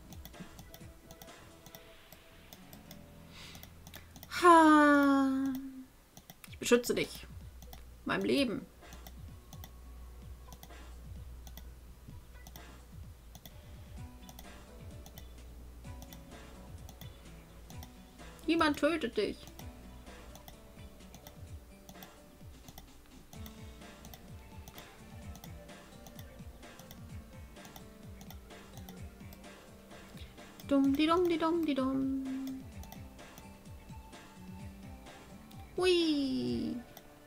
Ha. Ich beschütze dich. Meinem Leben. Niemand tötet dich. Dumm, die dumm, die dumm, die dumm. Hui.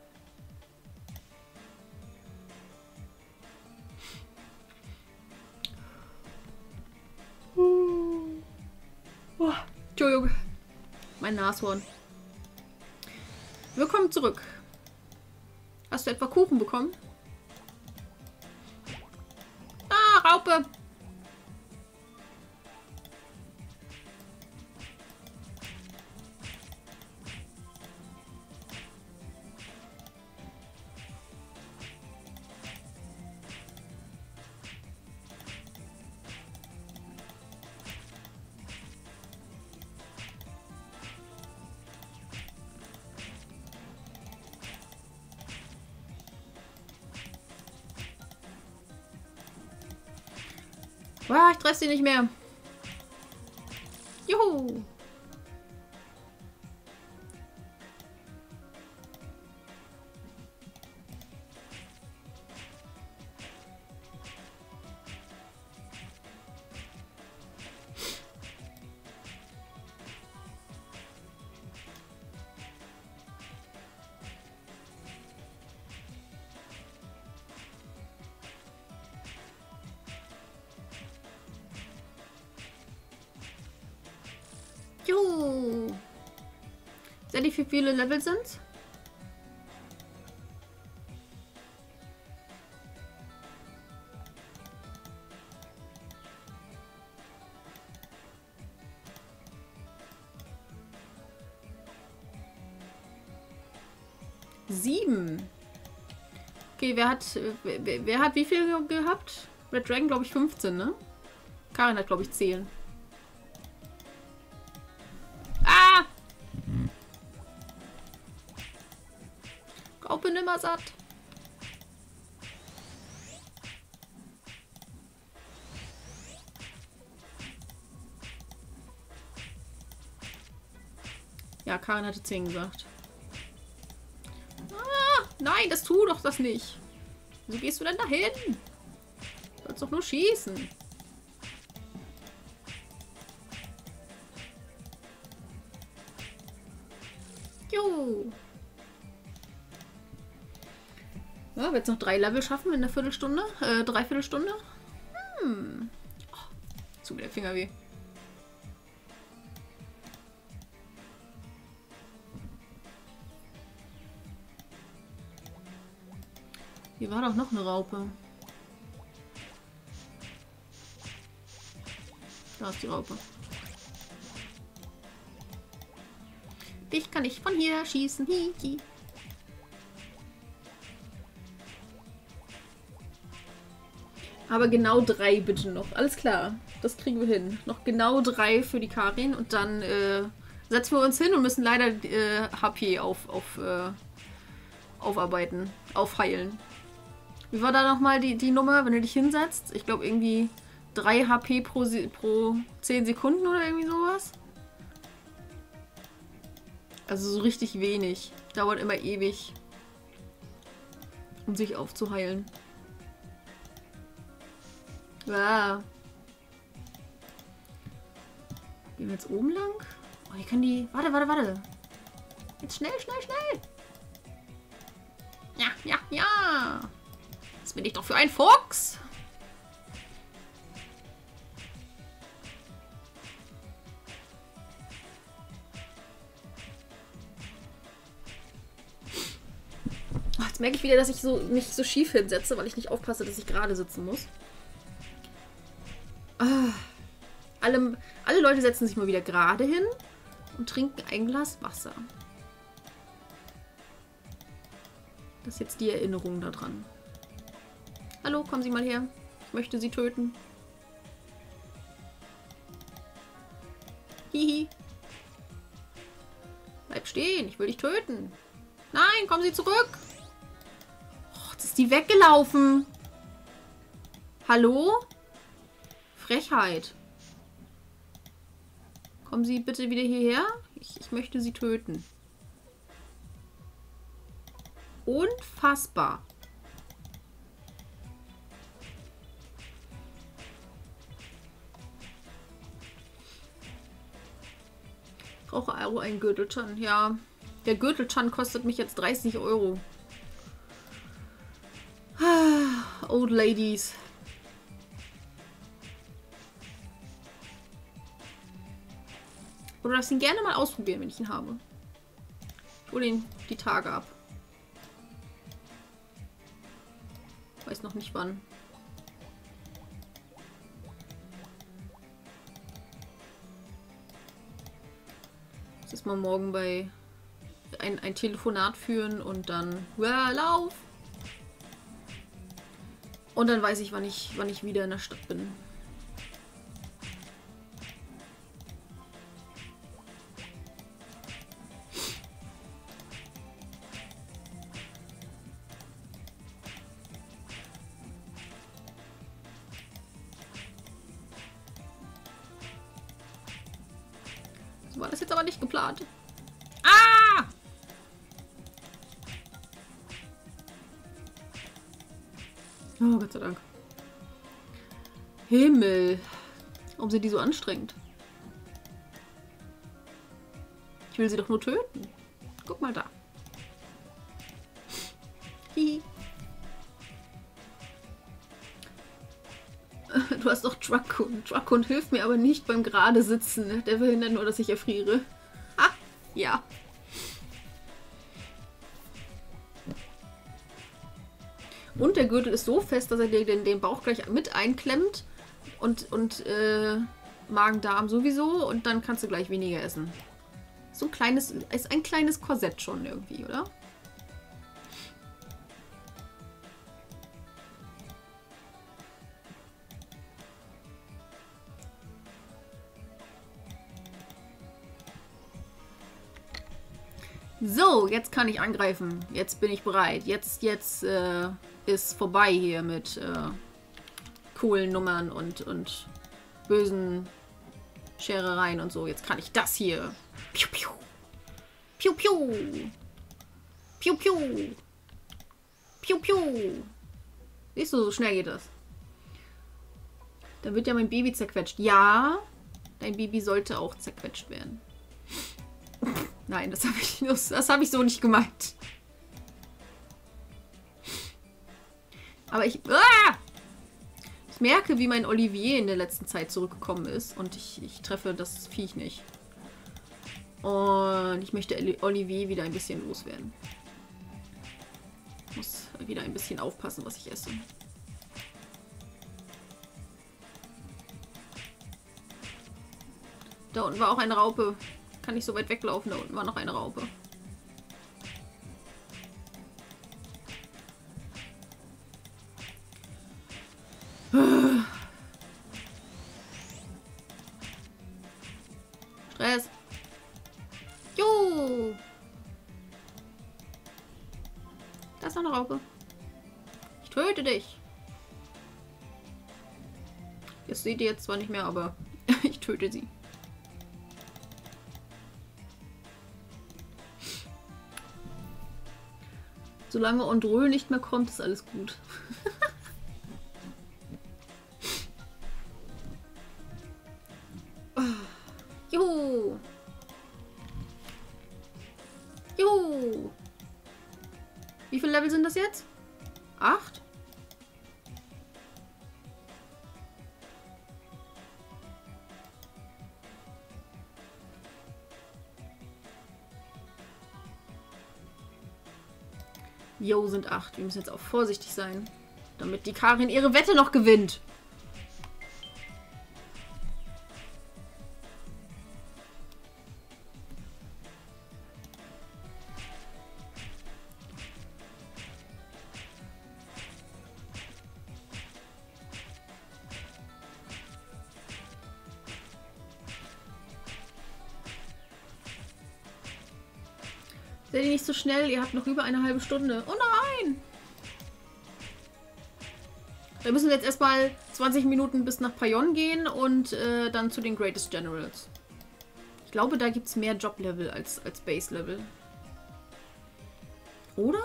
Uh. Oh, Entschuldigung. Mein Nashorn. Willkommen zurück. Hast du etwa Kuchen bekommen? Ah, Raupe. Ah, ich treffe sie nicht mehr. Juhu. Juhu. Seht ihr, wie viele Level sind? Sieben. Okay, wer hat, wer, wer hat wie viel gehabt? Red Dragon, glaube ich, fünfzehn, ne? Karin hat, glaube ich, zehn. Ah! Ich bin immer satt. Ja, Karin hatte zehn gesagt. Ah, nein, das tu doch das nicht. Wieso gehst du denn dahin? Du sollst doch nur schießen. Jo. Ja, wir jetzt noch drei Level schaffen in der Viertelstunde. Äh, Dreiviertelstunde. Hm. Oh, zu mir der Finger weh. Hier war doch noch eine Raupe. Da ist die Raupe. Dich kann ich von hier schießen. Hihi. Aber genau drei bitte noch. Alles klar. Das kriegen wir hin. Noch genau drei für die Karin. Und dann äh, setzen wir uns hin und müssen leider äh, H P auf, auf, äh, aufarbeiten. Aufheilen. Wie war da nochmal die, die Nummer, wenn du dich hinsetzt? Ich glaube irgendwie drei H P pro, pro zehn Sekunden oder irgendwie sowas. Also so richtig wenig. Dauert immer ewig, um sich aufzuheilen. Ja. Gehen wir jetzt oben lang? Oh, hier können die... Warte, warte, warte. Jetzt schnell, schnell, schnell. Ja, ja, ja. Das bin ich doch für ein Fuchs. Oh, jetzt merke ich wieder, dass ich so, mich so schief hinsetze, weil ich nicht aufpasse, dass ich gerade sitzen muss. Ah, alle, alle Leute setzen sich mal wieder gerade hin und trinken ein Glas Wasser. Das ist jetzt die Erinnerung daran. Hallo, kommen Sie mal her. Ich möchte Sie töten. Hihi. Bleib stehen, ich will dich töten. Nein, kommen Sie zurück. Oh, jetzt ist die weggelaufen. Hallo? Frechheit. Kommen Sie bitte wieder hierher. Ich, ich möchte Sie töten. Unfassbar. Ich brauche Euro einen Gürtelchan. Ja, der Gürtelchan kostet mich jetzt dreißig Euro. Ah, old ladies. Oder darfst ihn gerne mal ausprobieren, wenn ich ihn habe. Ich hole ihn die Tage ab. Weiß noch nicht wann. Jetzt mal morgen bei ein, ein Telefonat führen und dann ja, lauf. Und dann weiß ich, wann ich, wann ich wieder in der Stadt bin. war das jetzt aber nicht geplant. Ah! Oh, Gott sei Dank. Himmel. Warum sind die so anstrengend? Ich will sie doch nur töten. Guck mal da. Hihi. Du hast doch Truckhund. Truckhund hilft mir aber nicht beim gerade sitzen. Der verhindert nur, dass ich erfriere. Ah, ja. Und der Gürtel ist so fest, dass er dir den, den Bauch gleich mit einklemmt. Und, und äh, Magen-Darm sowieso. Und dann kannst du gleich weniger essen. So ein kleines, ist ein kleines Korsett schon irgendwie, oder? So, jetzt kann ich angreifen. Jetzt bin ich bereit. Jetzt, jetzt äh, ist vorbei hier mit äh, coolen Nummern und, und bösen Scherereien und so. Jetzt kann ich das hier. Piu, piu. Piu, piu. Piu, piu. Piu, piu. Siehst du, so schnell geht das. Dann wird ja mein Baby zerquetscht. Ja, dein Baby sollte auch zerquetscht werden. Nein, das habe ich, das hab ich so nicht gemeint. Aber ich... Ah! Ich merke, wie mein Olivier in der letzten Zeit zurückgekommen ist. Und ich, ich treffe das Viech nicht. Und ich möchte Olivier wieder ein bisschen loswerden. Ich muss wieder ein bisschen aufpassen, was ich esse. Da unten war auch eine Raupe. Kann nicht so weit weglaufen. Da unten war noch eine Raupe. Stress. Jo. Da ist noch eine Raupe. Ich töte dich. Jetzt seht ihr jetzt zwar nicht mehr, aber ich töte sie. Solange Ondrö nicht mehr kommt, ist alles gut. Oh. Juhu! Juhu! Wie viele Level sind das jetzt? Acht? Jo, sind acht. Wir müssen jetzt auch vorsichtig sein, damit die Karin ihre Wette noch gewinnt. Seid ihr nicht so schnell? Ihr habt noch über eine halbe Stunde. Oh nein! Da müssen wir jetzt erstmal zwanzig Minuten bis nach Payon gehen und äh, dann zu den Greatest Generals. Ich glaube, da gibt es mehr Joblevel als, als Base-Level. Oder?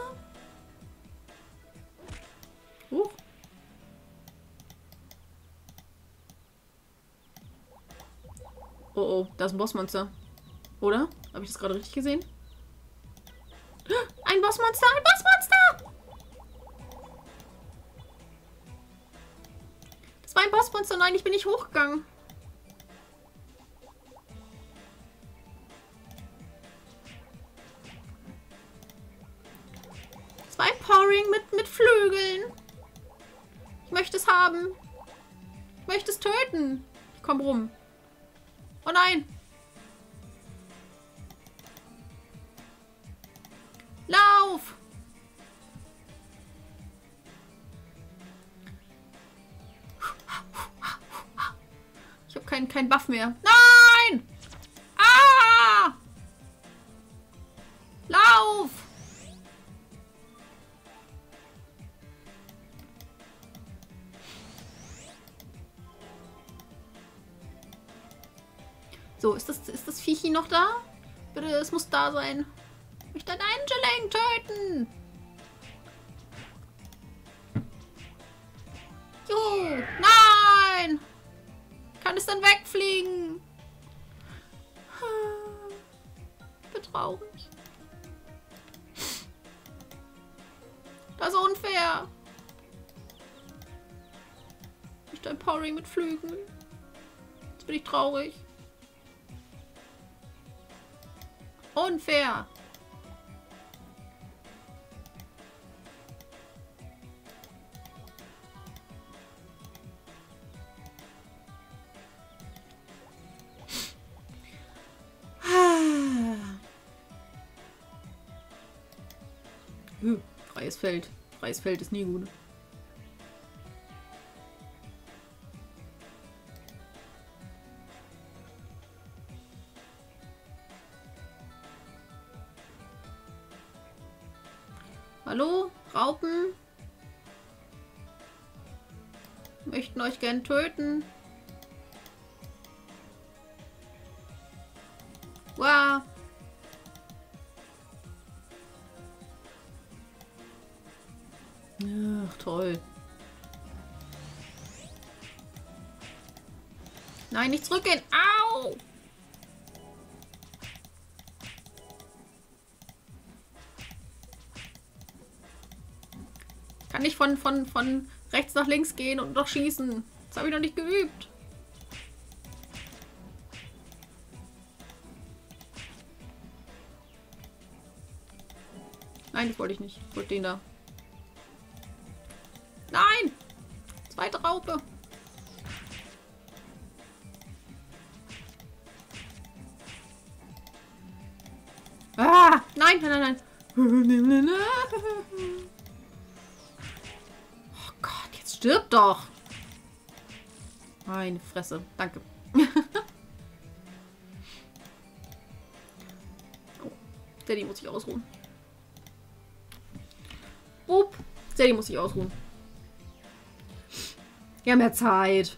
Huch. Oh oh, da ist ein Bossmonster. Oder? Habe ich das gerade richtig gesehen? Ein Bossmonster! Ein Bossmonster! Das war ein Bossmonster. Nein, ich bin nicht hochgegangen. Das war ein Poring mit, mit Flügeln. Ich möchte es haben. Ich möchte es töten. Ich komm rum. Oh nein! Lauf! Ich habe keinen kein Buff mehr. Nein! Ah! Lauf! So, ist das, ist das Viechi noch da? Bitte, es muss da sein. Ich möchte einen Angeling töten. Jo, nein! Kann es dann wegfliegen? Ich bin traurig. Das ist unfair. Nicht ein Porry mit Flügeln. Jetzt bin ich traurig. Unfair. Hm, freies Feld. Freies Feld ist nie gut. Hallo, Raupen? Möchten euch gern töten. Wow. Ach, toll. Nein, nicht zurückgehen. Au! Kann nicht von, von, von rechts nach links gehen und noch schießen. Das habe ich noch nicht geübt. Nein, das wollte ich nicht. Ich wollte den da. Nein! Zweite Raupe. Ah! Nein, nein, nein, nein. Oh Gott, jetzt stirb doch. Meine Fresse. Danke. Oh, Daddy muss sich ausruhen. Up. Daddy muss sich ausruhen. Wir haben ja Zeit.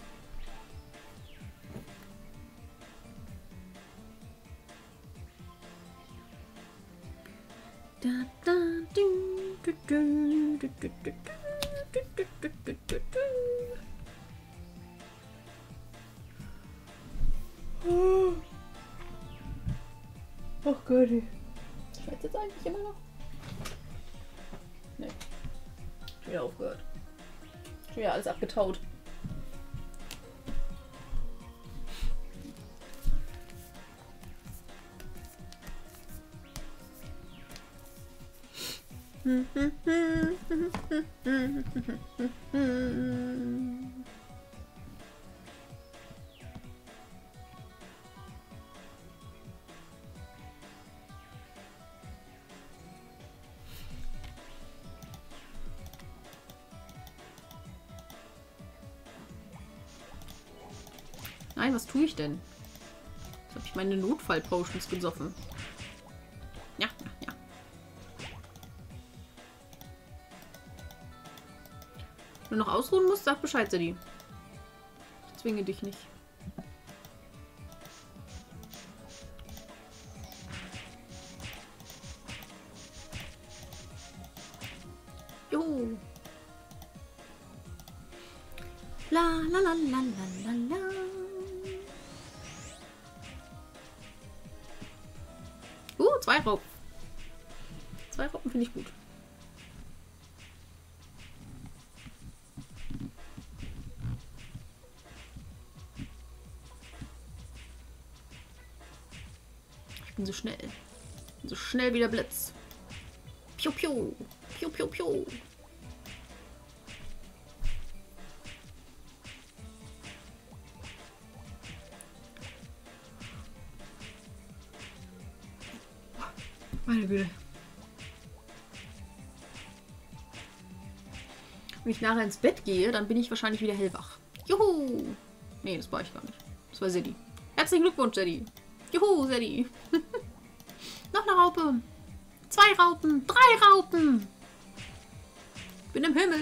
Da, da, du, du, du, du, du, du, du, du, du, du, du. Oh. Oh Gott. Schreit jetzt eigentlich immer noch? Nee. Schon wieder aufgehört. Schon wieder alles abgetaut. Nein, was tue ich denn? Jetzt habe ich meine Notfall-Potions gesoffen. Ja, ja, ja. Wenn du noch ausruhen musst, sag Bescheid, Sadie. Ich zwinge dich nicht. Juhu. La la la la la la la. Uh, zwei Raupen. Zwei Raupen finde ich gut. Ich bin so schnell. Ich bin so schnell wie der Blitz. Piu, piu. Piu, piu, piu. Meine Güte. Wenn ich nachher ins Bett gehe, dann bin ich wahrscheinlich wieder hellwach. Juhu! Nee, das war ich gar nicht. Das war Sadie. Herzlichen Glückwunsch, Sadie. Juhu, Sadie. Noch eine Raupe. Zwei Raupen. Drei Raupen. Bin im Himmel.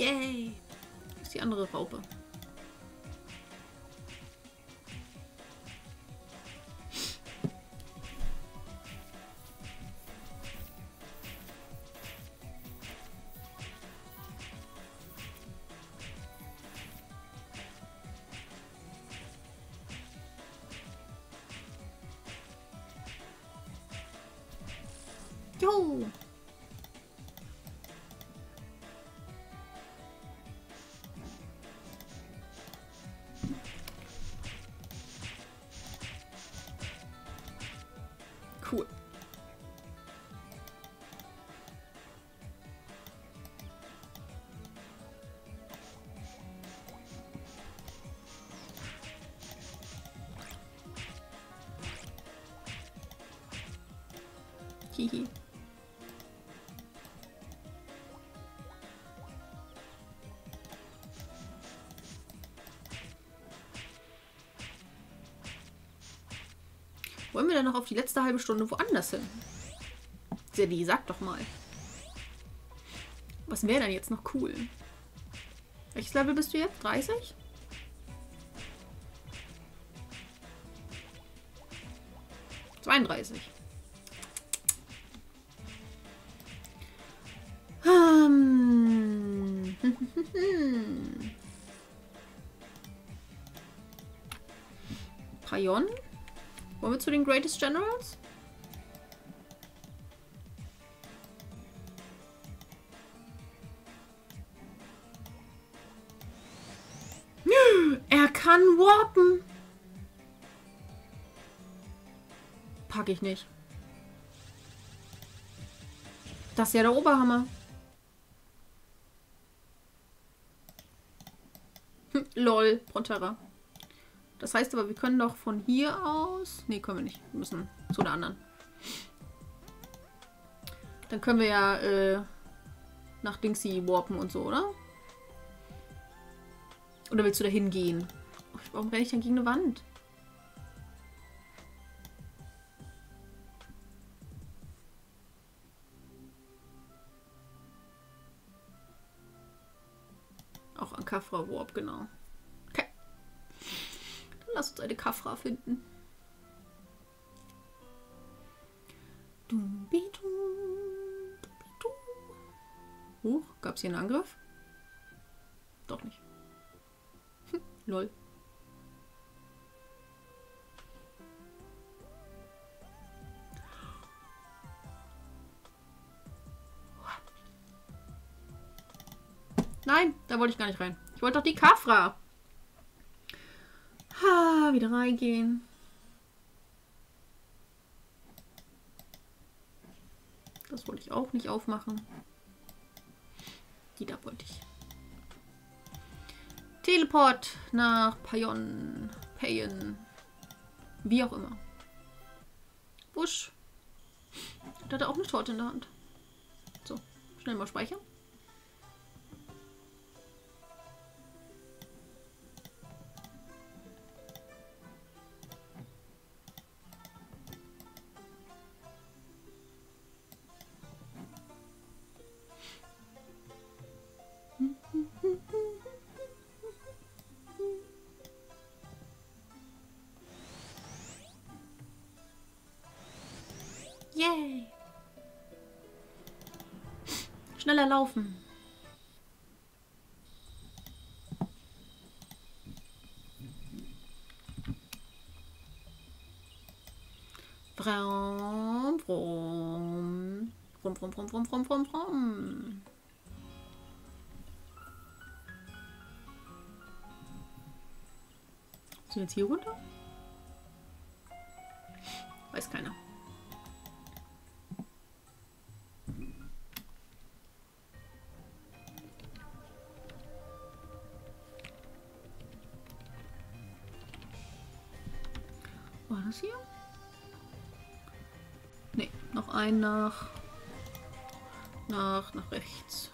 Yay! Hier ist die andere Raupe. Jo! Cool. Hihi. Wollen wir dann noch auf die letzte halbe Stunde woanders hin? Sadie, sag doch mal. Was wäre denn jetzt noch cool? Welches Level bist du jetzt? dreißig? zweiunddreißig. Um. Payon? Wollen wir zu den Greatest Generals? Er kann warpen. Pack ich nicht. Das ist ja der Oberhammer. Hm, lol, Proterra. Das heißt aber, wir können doch von hier aus... Nee, können wir nicht. Wir müssen zu der anderen. Dann können wir ja äh, nach Dingsy warpen und so, oder? Oder willst du da hingehen? Warum renne ich denn gegen eine Wand? Auch ein Kafra-Warp, genau. Okay. Dann lass uns eine Kafra finden. Dumbidu, dumbidu. Huch, gab es hier einen Angriff? Doch nicht. Hm, lol. Nein, da wollte ich gar nicht rein. Ich wollte doch die Kafra. Ha, wieder reingehen. Das wollte ich auch nicht aufmachen. Die da wollte ich. Teleport nach Payon. Payon. Wie auch immer. Wusch. Da hat er auch eine Torte in der Hand. So, schnell mal speichern. Yay! Schneller laufen. Vroom, vroom. Vroom, vroom, vroom, vroom, vroom, vroom, vroom. Sind wir jetzt hier runter? Weiß keiner. War das hier? Ne, noch ein nach... Nach, nach rechts.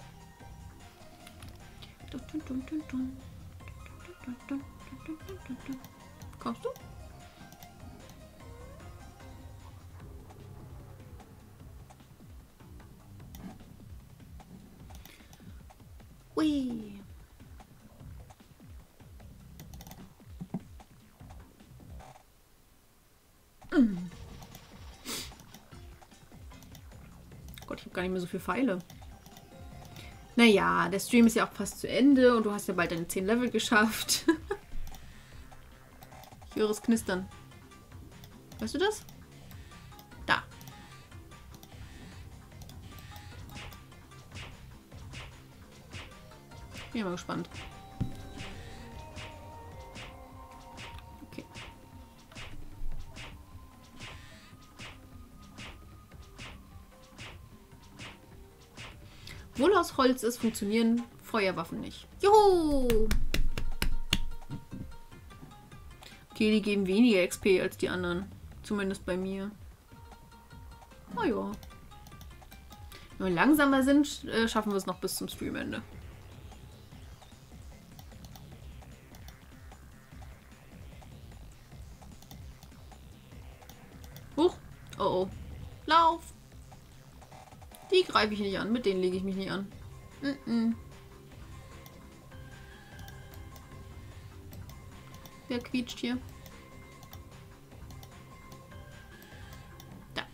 Kommst du? Ui. Mm. Gott, ich habe gar nicht mehr so viele Pfeile. Naja, der Stream ist ja auch fast zu Ende und du hast ja bald deine zehn Level geschafft. Ich höre es knistern. Weißt du das? Da. Bin mal gespannt. Okay. Wohl aus Holz ist, funktionieren Feuerwaffen nicht. Juhu! Okay, die geben weniger X P als die anderen. Zumindest bei mir. Oh ja. Wenn wir langsamer sind, äh, schaffen wir es noch bis zum Streamende. Huch. Oh oh. Lauf. Die greife ich nicht an. Mit denen lege ich mich nicht an. Mm -mm. Wer quietscht hier? Da.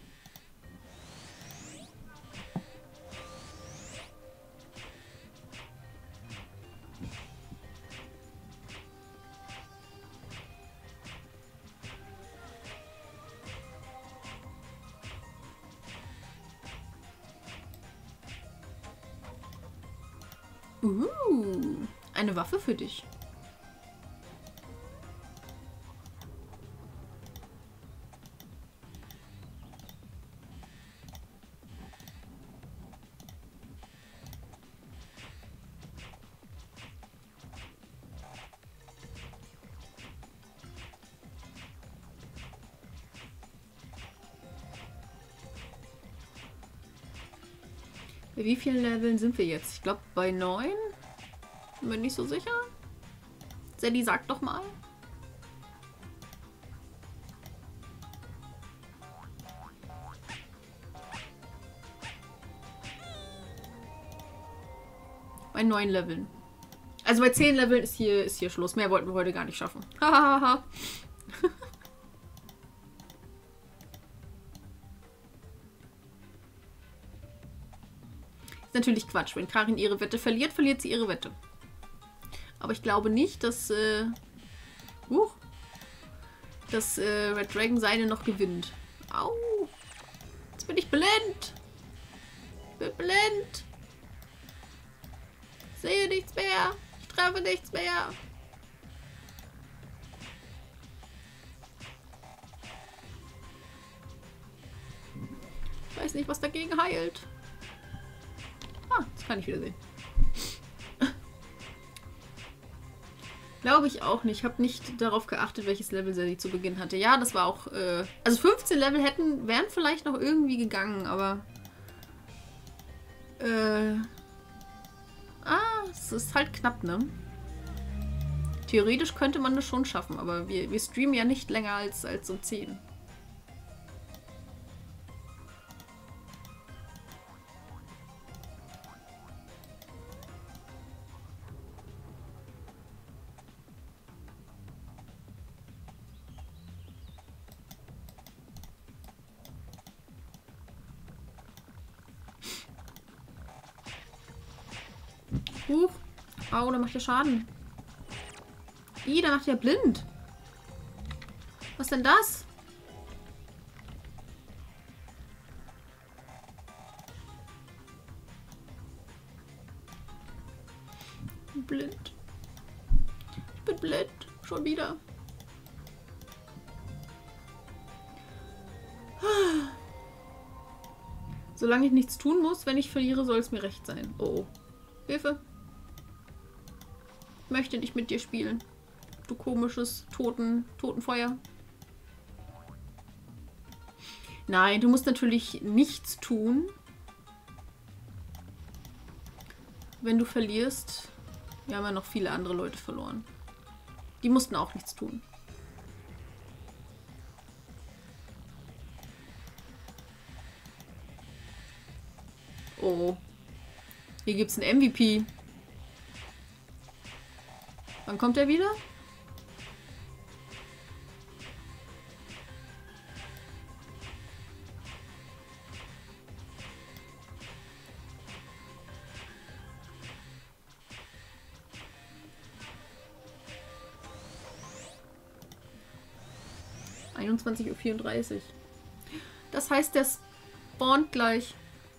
Uh, eine Waffe für dich. Bei wie vielen Leveln sind wir jetzt? Ich glaube bei neun. Bin mir nicht so sicher. Sadie, sag doch mal. Bei neun Leveln. Also bei zehn Leveln ist hier, ist hier Schluss. Mehr wollten wir heute gar nicht schaffen. Hahaha. Ist natürlich Quatsch. Wenn Karin ihre Wette verliert, verliert sie ihre Wette. Aber ich glaube nicht, dass, äh, uh, dass äh, Red Dragon seine noch gewinnt. Au! Jetzt bin ich blind! Ich bin blind! Ich sehe nichts mehr! Ich treffe nichts mehr! Ich weiß nicht, was dagegen heilt. Ah, das kann ich wieder sehen. Glaube ich auch nicht. Ich habe nicht darauf geachtet, welches Level sie zu Beginn hatte. Ja, das war auch... Äh, also fünfzehn Level hätten, wären vielleicht noch irgendwie gegangen, aber... Äh, ah, es ist halt knapp, ne? Theoretisch könnte man das schon schaffen, aber wir, wir streamen ja nicht länger als, als um zehn. Huch. Au, der macht ja Schaden. Ih, der macht ja blind. Was denn das? Blind. Ich bin blind. Schon wieder. Solange ich nichts tun muss, wenn ich verliere, soll es mir recht sein. Oh. Hilfe. Ich möchte nicht mit dir spielen. Du komisches Toten, Totenfeuer. Nein, du musst natürlich nichts tun. Wenn du verlierst, wir haben ja noch viele andere Leute verloren. Die mussten auch nichts tun. Oh. Hier gibt es einen M V P. Wann kommt er wieder? einundzwanzig Uhr vierunddreißig. Das heißt, der spawnt gleich.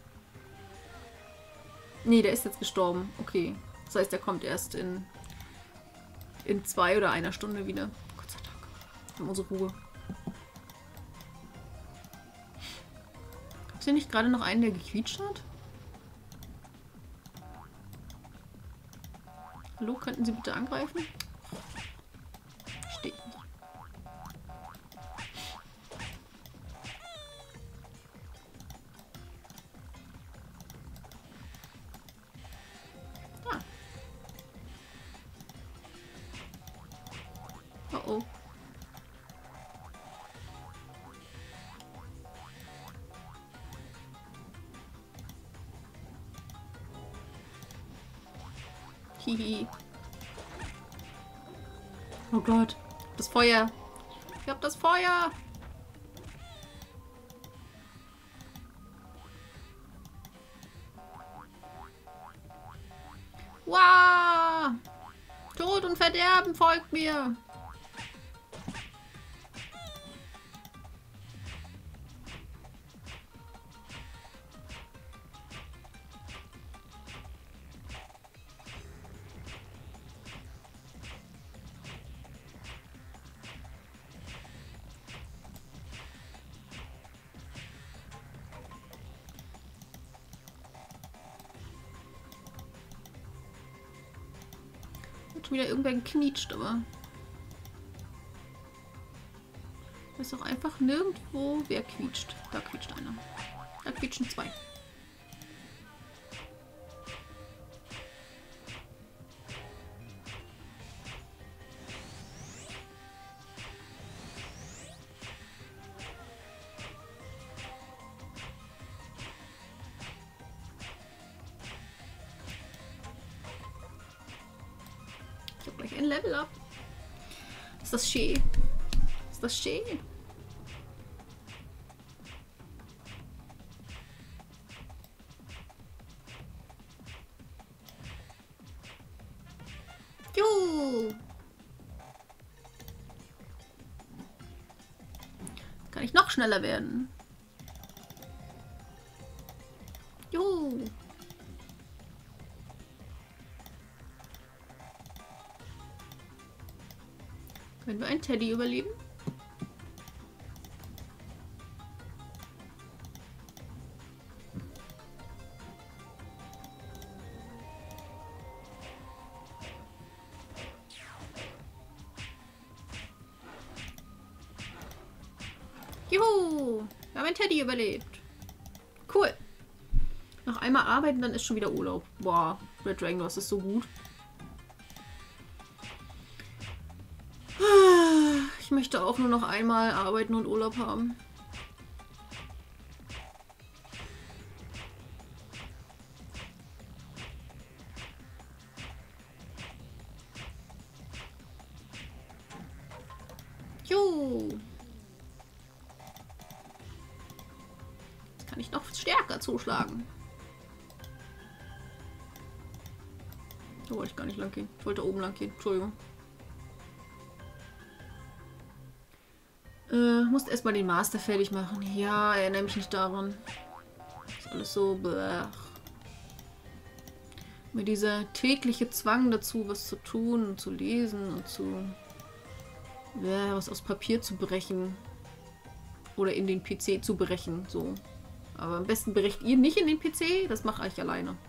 Nee, der ist jetzt gestorben. Okay. Das heißt, der kommt erst in, in zwei oder einer Stunde wieder. Gott sei Dank. Wir haben unsere Ruhe. Gab es hier nicht gerade noch einen, der gequietscht hat? Hallo, könnten Sie bitte angreifen? Steht nicht. Oh. Hihi. Oh Gott. Das Feuer. Ich hab das Feuer. Wow. Tod und Verderben folgt mir. Wieder irgendwer geknietscht, aber ist doch einfach nirgendwo, wer quietscht. Da quietscht einer. Da quietschen zwei. Ein Level up. Ist das schön? Ist das schön? Jo! Kann ich noch schneller werden? Jo! Können wir einen Teddy überleben? Juhu! Wir haben einen Teddy überlebt. Cool. Noch einmal arbeiten, dann ist schon wieder Urlaub. Boah, Red Dragon, das ist so gut. Ich möchte auch nur noch einmal arbeiten und Urlaub haben. Jo. Jetzt kann ich noch stärker zuschlagen. Da wollte ich gar nicht lang gehen. Ich wollte oben lang gehen. Entschuldigung. Äh, musst erstmal den Master fertig machen. Ja, erinnere mich nicht daran. Ist alles so blech. Mit dieser tägliche Zwang dazu, was zu tun und zu lesen und zu ja, was aus Papier zu brechen. Oder in den P C zu brechen. So. Aber am besten brecht ihr nicht in den P C, das mache ich alleine.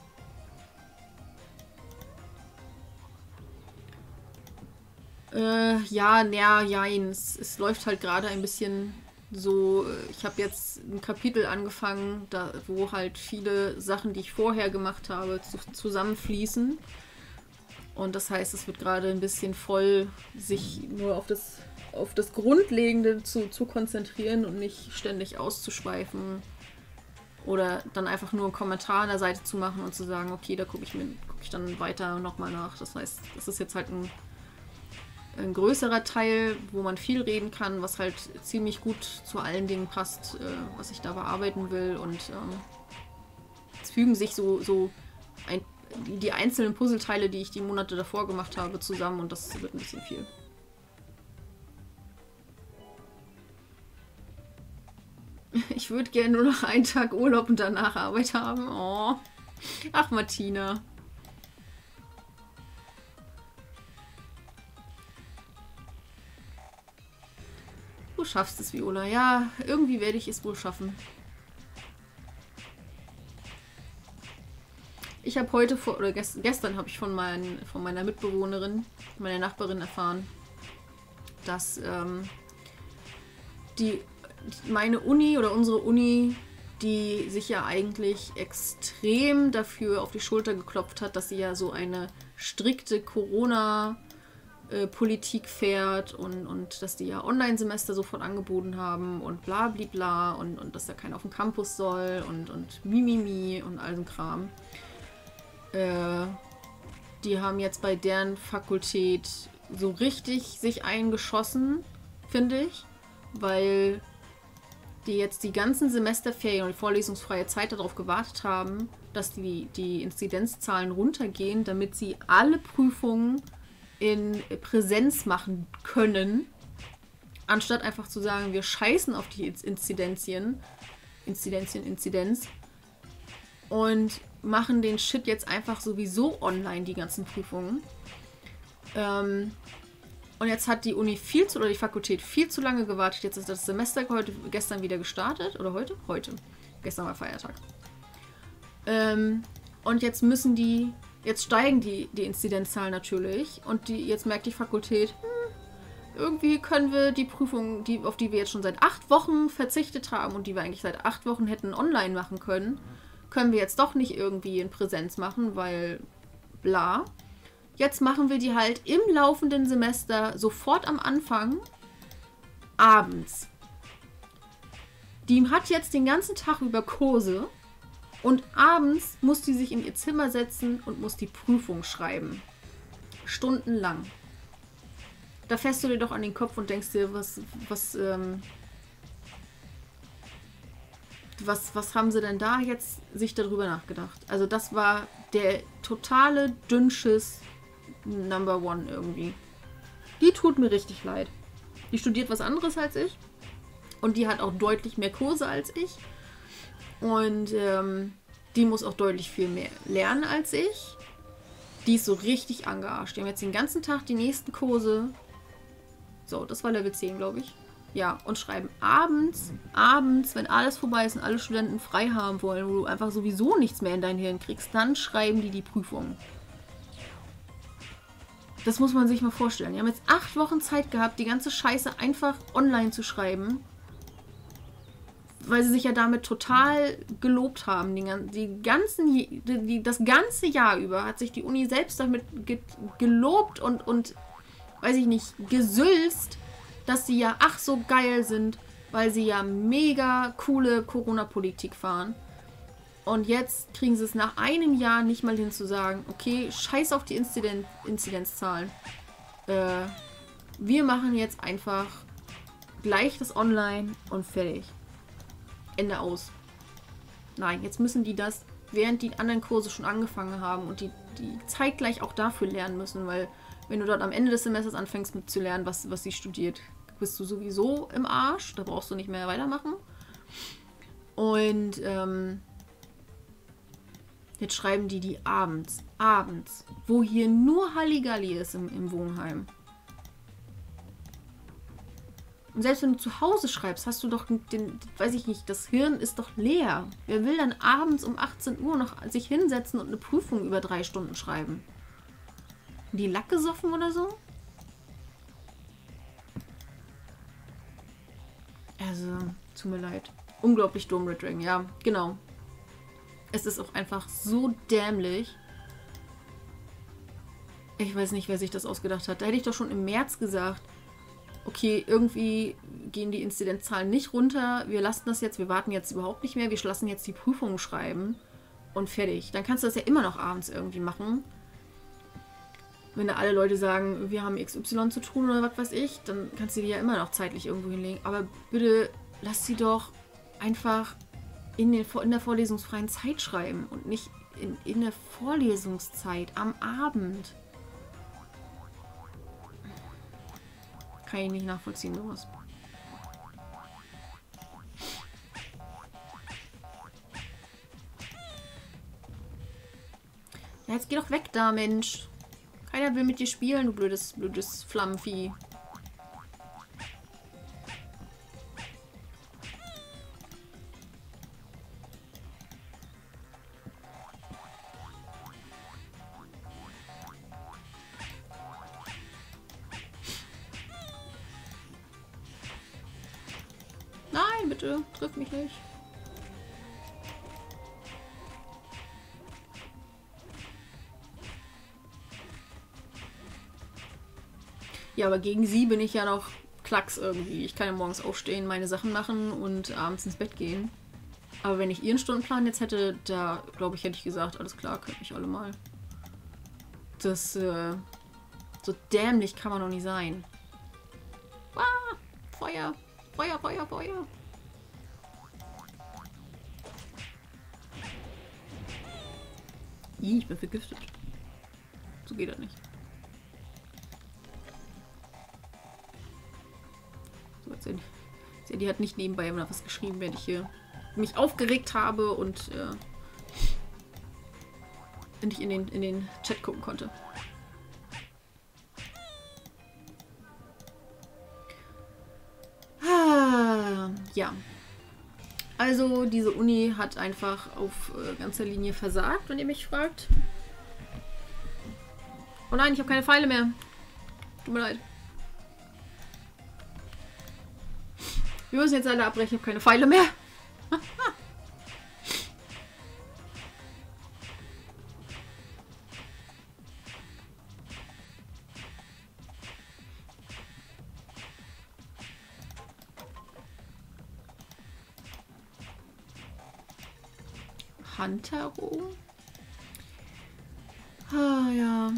Äh, ja, naja, jein. Es, es läuft halt gerade ein bisschen so. Ich habe jetzt ein Kapitel angefangen, da, wo halt viele Sachen, die ich vorher gemacht habe, zu, zusammenfließen. Und das heißt, es wird gerade ein bisschen voll, sich nur auf das, auf das Grundlegende zu, zu konzentrieren und nicht ständig auszuschweifen Oder dann einfach nur einen Kommentar an der Seite zu machen und zu sagen, okay, da gucke ich mir guck ich dann weiter nochmal nach. Das heißt, das ist jetzt halt ein, ein größerer Teil, wo man viel reden kann, was halt ziemlich gut zu allen Dingen passt, äh, was ich da bearbeiten will. Und ähm, es fügen sich so, so ein, die, die einzelnen Puzzleteile, die ich die Monate davor gemacht habe, zusammen und das wird ein bisschen viel. Ich würde gerne nur noch einen Tag Urlaub und danach Arbeit haben. Oh. Ach, Martina. Du schaffst es, Viola. Ja, irgendwie werde ich es wohl schaffen. Ich habe heute, vor, oder gest, gestern habe ich von, mein, von meiner Mitbewohnerin, meiner Nachbarin erfahren, dass ähm, die meine Uni oder unsere Uni, die sich ja eigentlich extrem dafür auf die Schulter geklopft hat, dass sie ja so eine strikte Corona-Politik fährt und, und dass die ja Online-Semester sofort angeboten haben und bla bla bla und, und dass da keiner auf den Campus soll und, und Mimimi und all so Kram. Äh, die haben jetzt bei deren Fakultät so richtig sich eingeschossen, finde ich, weil die jetzt die ganzen Semesterferien und die vorlesungsfreie Zeit darauf gewartet haben, dass die, die Inzidenzzahlen runtergehen, damit sie alle Prüfungen in Präsenz machen können, anstatt einfach zu sagen, wir scheißen auf die Inzidenzien, Inzidenzien, Inzidenz und machen den Shit jetzt einfach sowieso online, die ganzen Prüfungen. Ähm, Und jetzt hat die Uni viel zu, oder die Fakultät viel zu lange gewartet. Jetzt ist das Semester heute, gestern wieder gestartet. Oder heute? Heute. Gestern war Feiertag. Ähm, und jetzt müssen die, jetzt steigen die, die Inzidenzzahlen natürlich. Und die, jetzt merkt die Fakultät, hm, irgendwie können wir die Prüfung, die, auf die wir jetzt schon seit acht Wochen verzichtet haben und die wir eigentlich seit acht Wochen hätten online machen können, können wir jetzt doch nicht irgendwie in Präsenz machen, weil bla. Jetzt machen wir die halt im laufenden Semester sofort am Anfang abends. Die hat jetzt den ganzen Tag über Kurse und abends muss die sich in ihr Zimmer setzen und muss die Prüfung schreiben. Stundenlang. Da fährst du dir doch an den Kopf und denkst dir, was, was, ähm, was, was haben sie denn da jetzt sich darüber nachgedacht? Also das war der totale Dünnschiss Number One irgendwie. Die tut mir richtig leid. Die studiert was anderes als ich. Und die hat auch deutlich mehr Kurse als ich. Und ähm, die muss auch deutlich viel mehr lernen als ich. Die ist so richtig angearscht. Die haben jetzt den ganzen Tag die nächsten Kurse. So, das war Level zehn, glaube ich. Ja, und schreiben abends, abends, wenn alles vorbei ist und alle Studenten frei haben wollen, wo du einfach sowieso nichts mehr in dein Hirn kriegst, dann schreiben die die Prüfungen. Das muss man sich mal vorstellen. Die haben jetzt acht Wochen Zeit gehabt, die ganze Scheiße einfach online zu schreiben. Weil sie sich ja damit total gelobt haben. Die, die ganzen, die, das ganze Jahr über hat sich die Uni selbst damit ge, gelobt und, und, weiß ich nicht, gesülzt, dass sie ja ach so geil sind, weil sie ja mega coole Corona-Politik fahren. Und jetzt kriegen sie es nach einem Jahr nicht mal hin zu sagen, okay, scheiß auf die Inzidenz, Inzidenzzahlen. Äh, wir machen jetzt einfach gleich das online und fertig. Ende aus. Nein, jetzt müssen die das, während die anderen Kurse schon angefangen haben und die, die zeitgleich auch dafür lernen müssen, weil wenn du dort am Ende des Semesters anfängst mit zu lernen, was, was sie studiert, bist du sowieso im Arsch, da brauchst du nicht mehr weitermachen. Und ähm, jetzt schreiben die die abends, abends, wo hier nur Halligalli ist im, im Wohnheim. Und selbst wenn du zu Hause schreibst, hast du doch den, weiß ich nicht, das Hirn ist doch leer. Wer will dann abends um achtzehn Uhr noch sich hinsetzen und eine Prüfung über drei Stunden schreiben? Die Lack gesoffen oder so? Also, tut mir leid. Unglaublich dumm, Red Dragon. Ja, genau. Es ist auch einfach so dämlich. Ich weiß nicht, wer sich das ausgedacht hat. Da hätte ich doch schon im März gesagt, okay, irgendwie gehen die Inzidenzzahlen nicht runter, wir lassen das jetzt, wir warten jetzt überhaupt nicht mehr, wir lassen jetzt die Prüfungen schreiben und fertig. Dann kannst du das ja immer noch abends irgendwie machen. Wenn da alle Leute sagen, wir haben X Y zu tun oder was weiß ich, dann kannst du die ja immer noch zeitlich irgendwo hinlegen. Aber bitte lass sie doch einfach in, den, in der vorlesungsfreien Zeit schreiben und nicht in, in der Vorlesungszeit am Abend. Kann ich nicht nachvollziehen, sowas. Ja, jetzt geh doch weg da, Mensch. Keiner will mit dir spielen, du blödes, blödes Flammenvieh. Nein, bitte, triff mich nicht. Ja, aber gegen sie bin ich ja noch Klacks irgendwie. Ich kann ja morgens aufstehen, meine Sachen machen und abends ins Bett gehen. Aber wenn ich ihren Stundenplan jetzt hätte, da glaube ich, hätte ich gesagt, alles klar, könnt mich alle mal. Das, äh, so dämlich kann man doch nicht sein. Ah, Feuer, Feuer, Feuer, Feuer. Ih, ich bin vergiftet. So geht das nicht. Die hat nicht nebenbei immer was geschrieben, wenn ich hier mich aufgeregt habe und äh, nicht in den, in den Chat gucken konnte. Ah, ja. Also diese Uni hat einfach auf äh, ganzer Linie versagt, wenn ihr mich fragt. Oh nein, ich habe keine Pfeile mehr. Tut mir leid. Wir müssen jetzt alle abbrechen, ich habe keine Pfeile mehr. Hantaro? Ah, ja.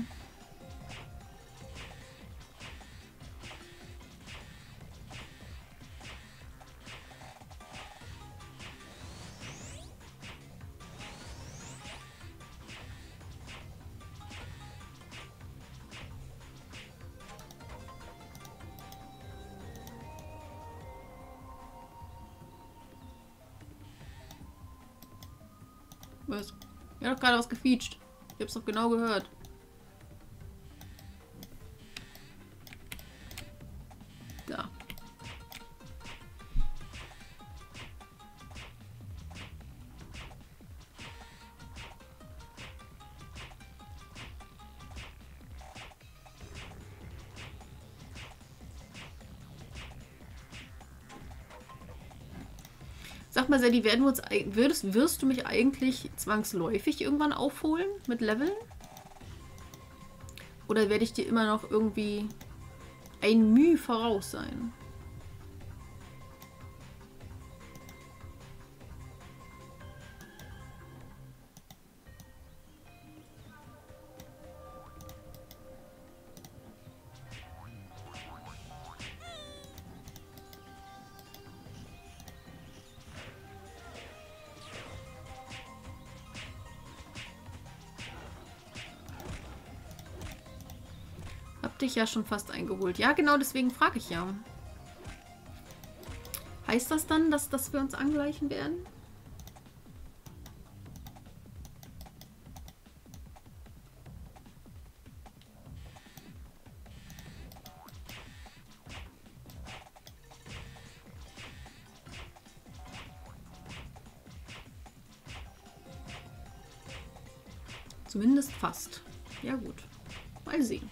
Was? Ich hab doch gerade was gefeatscht. Ich hab's doch genau gehört. Da. Sag mal, Sadie, werden wir uns, würdest, wirst du mich eigentlich zwangsläufig irgendwann aufholen mit Leveln? Oder werde ich dir immer noch irgendwie ein Mühe voraus sein? Dich ja schon fast eingeholt. Ja, genau deswegen frage ich ja. Heißt das dann, dass, dass wir uns angleichen werden? Zumindest fast. Ja gut. Mal sehen.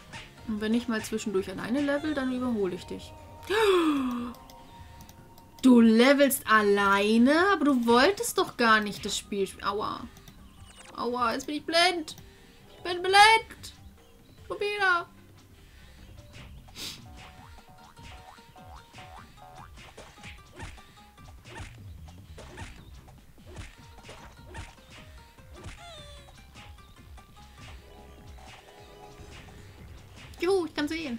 Und wenn ich mal zwischendurch alleine level, dann überhole ich dich. Du Du levelst alleine? Aber du wolltest doch gar nicht das Spiel spielen. Aua. Aua, jetzt bin ich blind. Ich bin blind. Schon wieder. Juhu, ich kann sehen.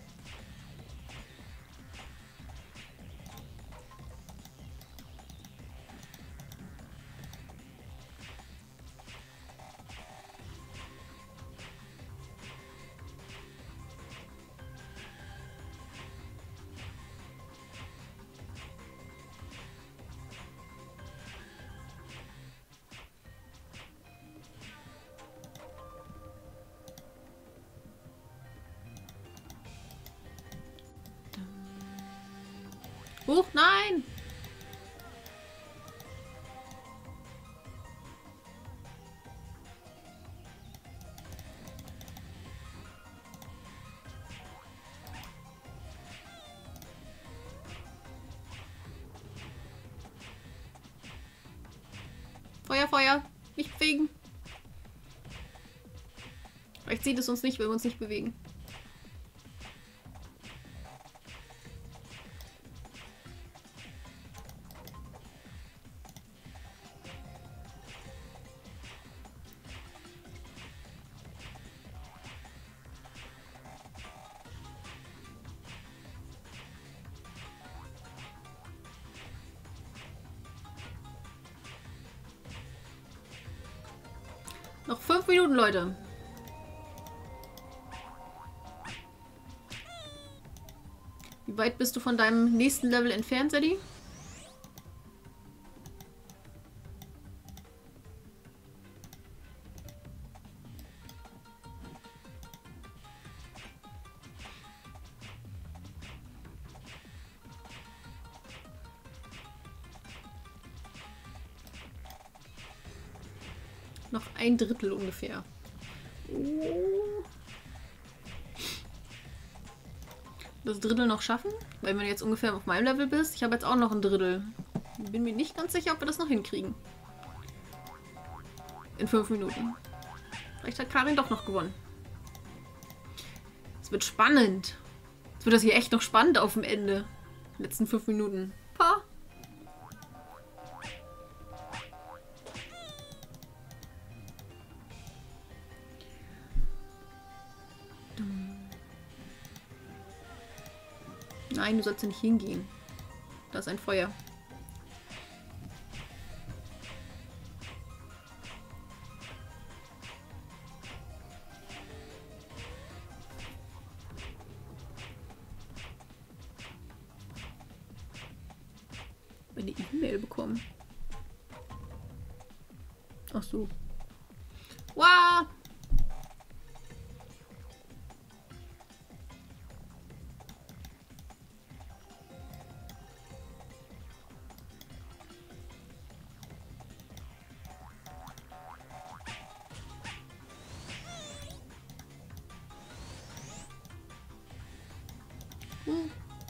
Huch, nein! Feuer, Feuer! Nicht bewegen! Vielleicht sieht es uns nicht, wenn wir uns nicht bewegen. Noch fünf Minuten, Leute. Wie weit bist du von deinem nächsten Level entfernt, Sadie? Noch ein Drittel ungefähr. Das Drittel noch schaffen? Weil wenn du jetzt ungefähr auf meinem Level bist, ich habe jetzt auch noch ein Drittel. Bin mir nicht ganz sicher, ob wir das noch hinkriegen. In fünf Minuten. Vielleicht hat Karin doch noch gewonnen. Es wird spannend. Jetzt wird das hier echt noch spannend auf dem Ende. Die letzten fünf Minuten. Pa. Nein, du sollst ja nicht hingehen. Da ist ein Feuer. Eine E-Mail bekommen. Ach so. Wow! Hm.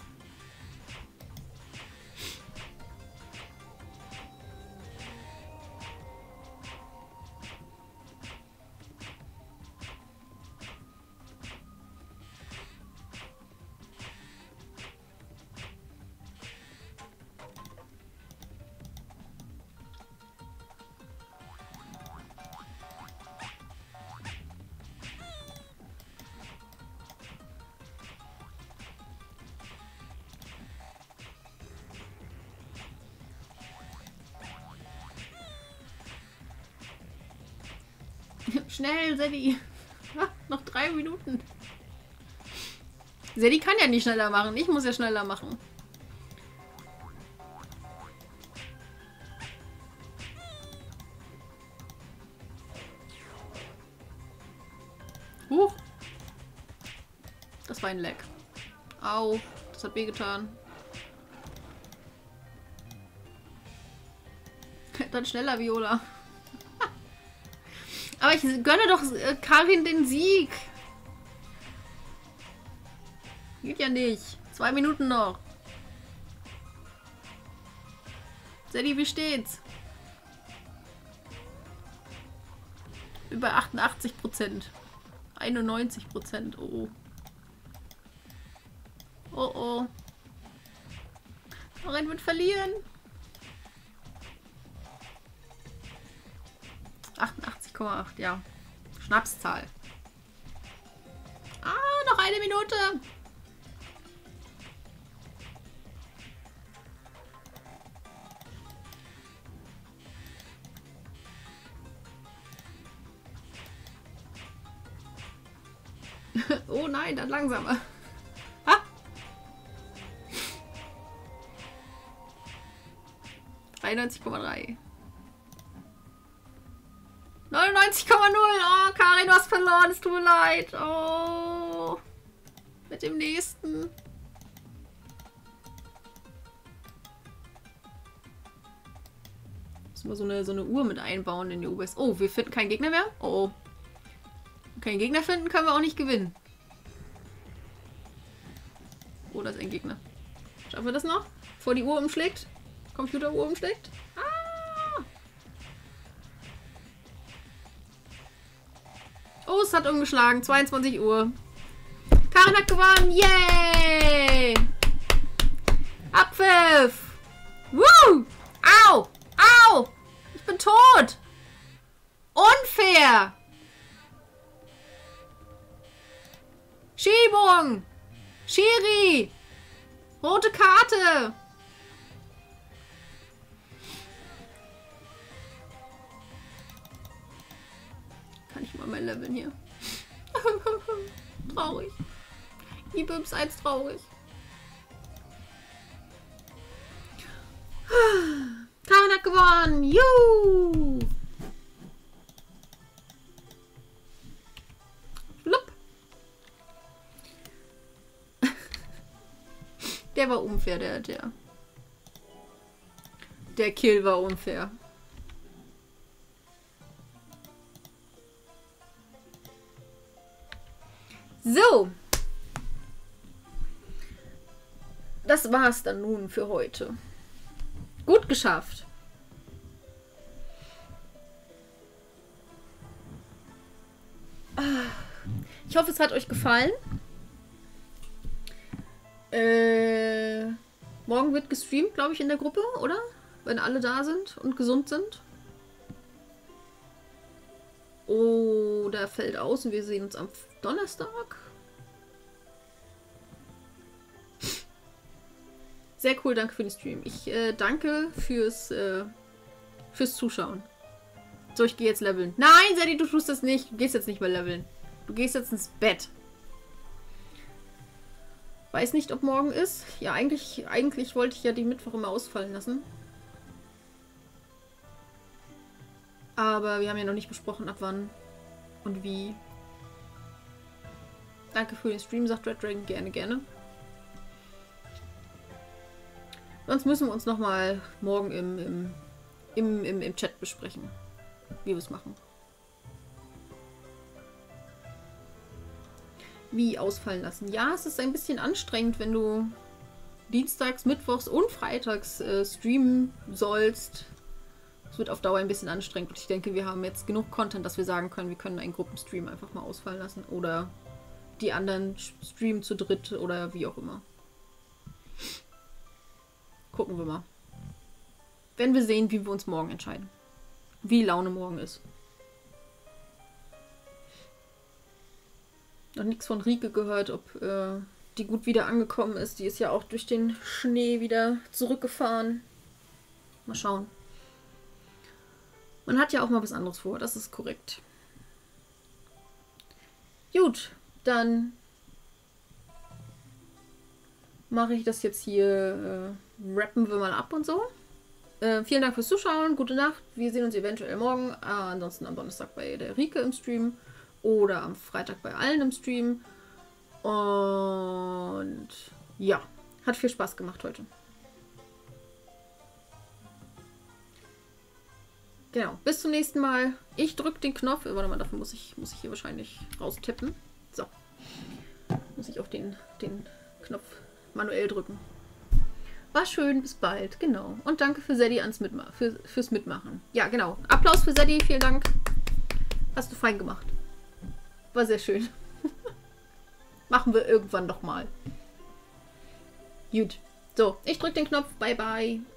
Schnell, Sadie. Noch drei Minuten. Sadie kann ja nicht schneller machen. Ich muss ja schneller machen. Huch. Das war ein Leck. Au. Das hat wehgetan. Dann schneller, Viola. Aber ich gönne doch äh, Karin den Sieg. Geht ja nicht. Zwei Minuten noch. Sadie, wie steht's? Über achtundachtzig Prozent. einundneunzig Prozent. Oh. Oh oh. Karin wird verlieren. achtundachtzig Komma acht, ja. Schnapszahl. Ah, noch eine Minute. Oh nein, dann langsamer. Ha! dreiundneunzig Komma drei. neunundneunzig Komma null. Oh, Karin, du hast verloren. Es tut mir leid. Oh. Mit dem nächsten. Müssen wir so eine, so eine Uhr mit einbauen in die U B S. Oh, wir finden keinen Gegner mehr? Oh. Keinen Gegner finden, können wir auch nicht gewinnen. Oh, da ist ein Gegner. Schaffen wir das noch? Bevor die Uhr umschlägt? Computeruhr umschlägt? Ah! Oh, es hat umgeschlagen. zweiundzwanzig Uhr. Karin hat gewonnen. Yay! Abpfiff! Woo! Au! Au! Ich bin tot! Unfair! Schiebung! Schiri! Rote Karte! Kann ich mal mein Leveln hier? Traurig. Ibims eins traurig. Karin hat gewonnen! Juhu! Der war unfair, der, der. Der Kill war unfair. So. Das war's dann nun für heute. Gut geschafft. Ich hoffe, es hat euch gefallen. Äh, morgen wird gestreamt, glaube ich, in der Gruppe, oder? Wenn alle da sind und gesund sind. Oder fällt aus und wir sehen uns am Donnerstag. Sehr cool, danke für den Stream. Ich äh, danke fürs, äh, fürs Zuschauen. So, ich gehe jetzt leveln. Nein, Sadie, du tust das nicht. Du gehst jetzt nicht mehr leveln. Du gehst jetzt ins Bett. Weiß nicht, ob morgen ist. Ja, eigentlich, eigentlich wollte ich ja die Mittwoch immer ausfallen lassen. Aber wir haben ja noch nicht besprochen, ab wann und wie. Danke für den Stream, sagt Red Dragon. Gerne, gerne. Sonst müssen wir uns nochmal morgen im, im, im, im, im Chat besprechen, wie wir es machen. Wie ausfallen lassen. Ja, es ist ein bisschen anstrengend, wenn du dienstags, mittwochs und freitags äh, streamen sollst. Es wird auf Dauer ein bisschen anstrengend und ich denke, wir haben jetzt genug Content, dass wir sagen können, wir können einen Gruppenstream einfach mal ausfallen lassen oder die anderen streamen zu dritt oder wie auch immer. Gucken wir mal. Wenn wir sehen, wie wir uns morgen entscheiden. Wie Laune morgen ist. Noch nichts von Rike gehört, ob äh, die gut wieder angekommen ist. Die ist ja auch durch den Schnee wieder zurückgefahren. Mal schauen. Man hat ja auch mal was anderes vor, das ist korrekt. Gut, dann mache ich das jetzt hier, äh, rappen wir mal ab und so. Äh, vielen Dank fürs Zuschauen, gute Nacht. Wir sehen uns eventuell morgen, äh, ansonsten am Donnerstag bei der Rike im Stream oder am Freitag bei allen im Stream. Und ja, hat viel Spaß gemacht heute. Genau, bis zum nächsten Mal. Ich drücke den Knopf. Warte mal, dafür muss ich, muss ich hier wahrscheinlich raustippen. So. Muss ich auf den, den Knopf manuell drücken. War schön, bis bald, genau. Und danke für Sadie ans Mitma für, fürs Mitmachen. Ja, genau. Applaus für Sadie, vielen Dank. Hast du fein gemacht. War sehr schön. Machen wir irgendwann noch mal. Gut. So, ich drücke den Knopf. Bye, bye.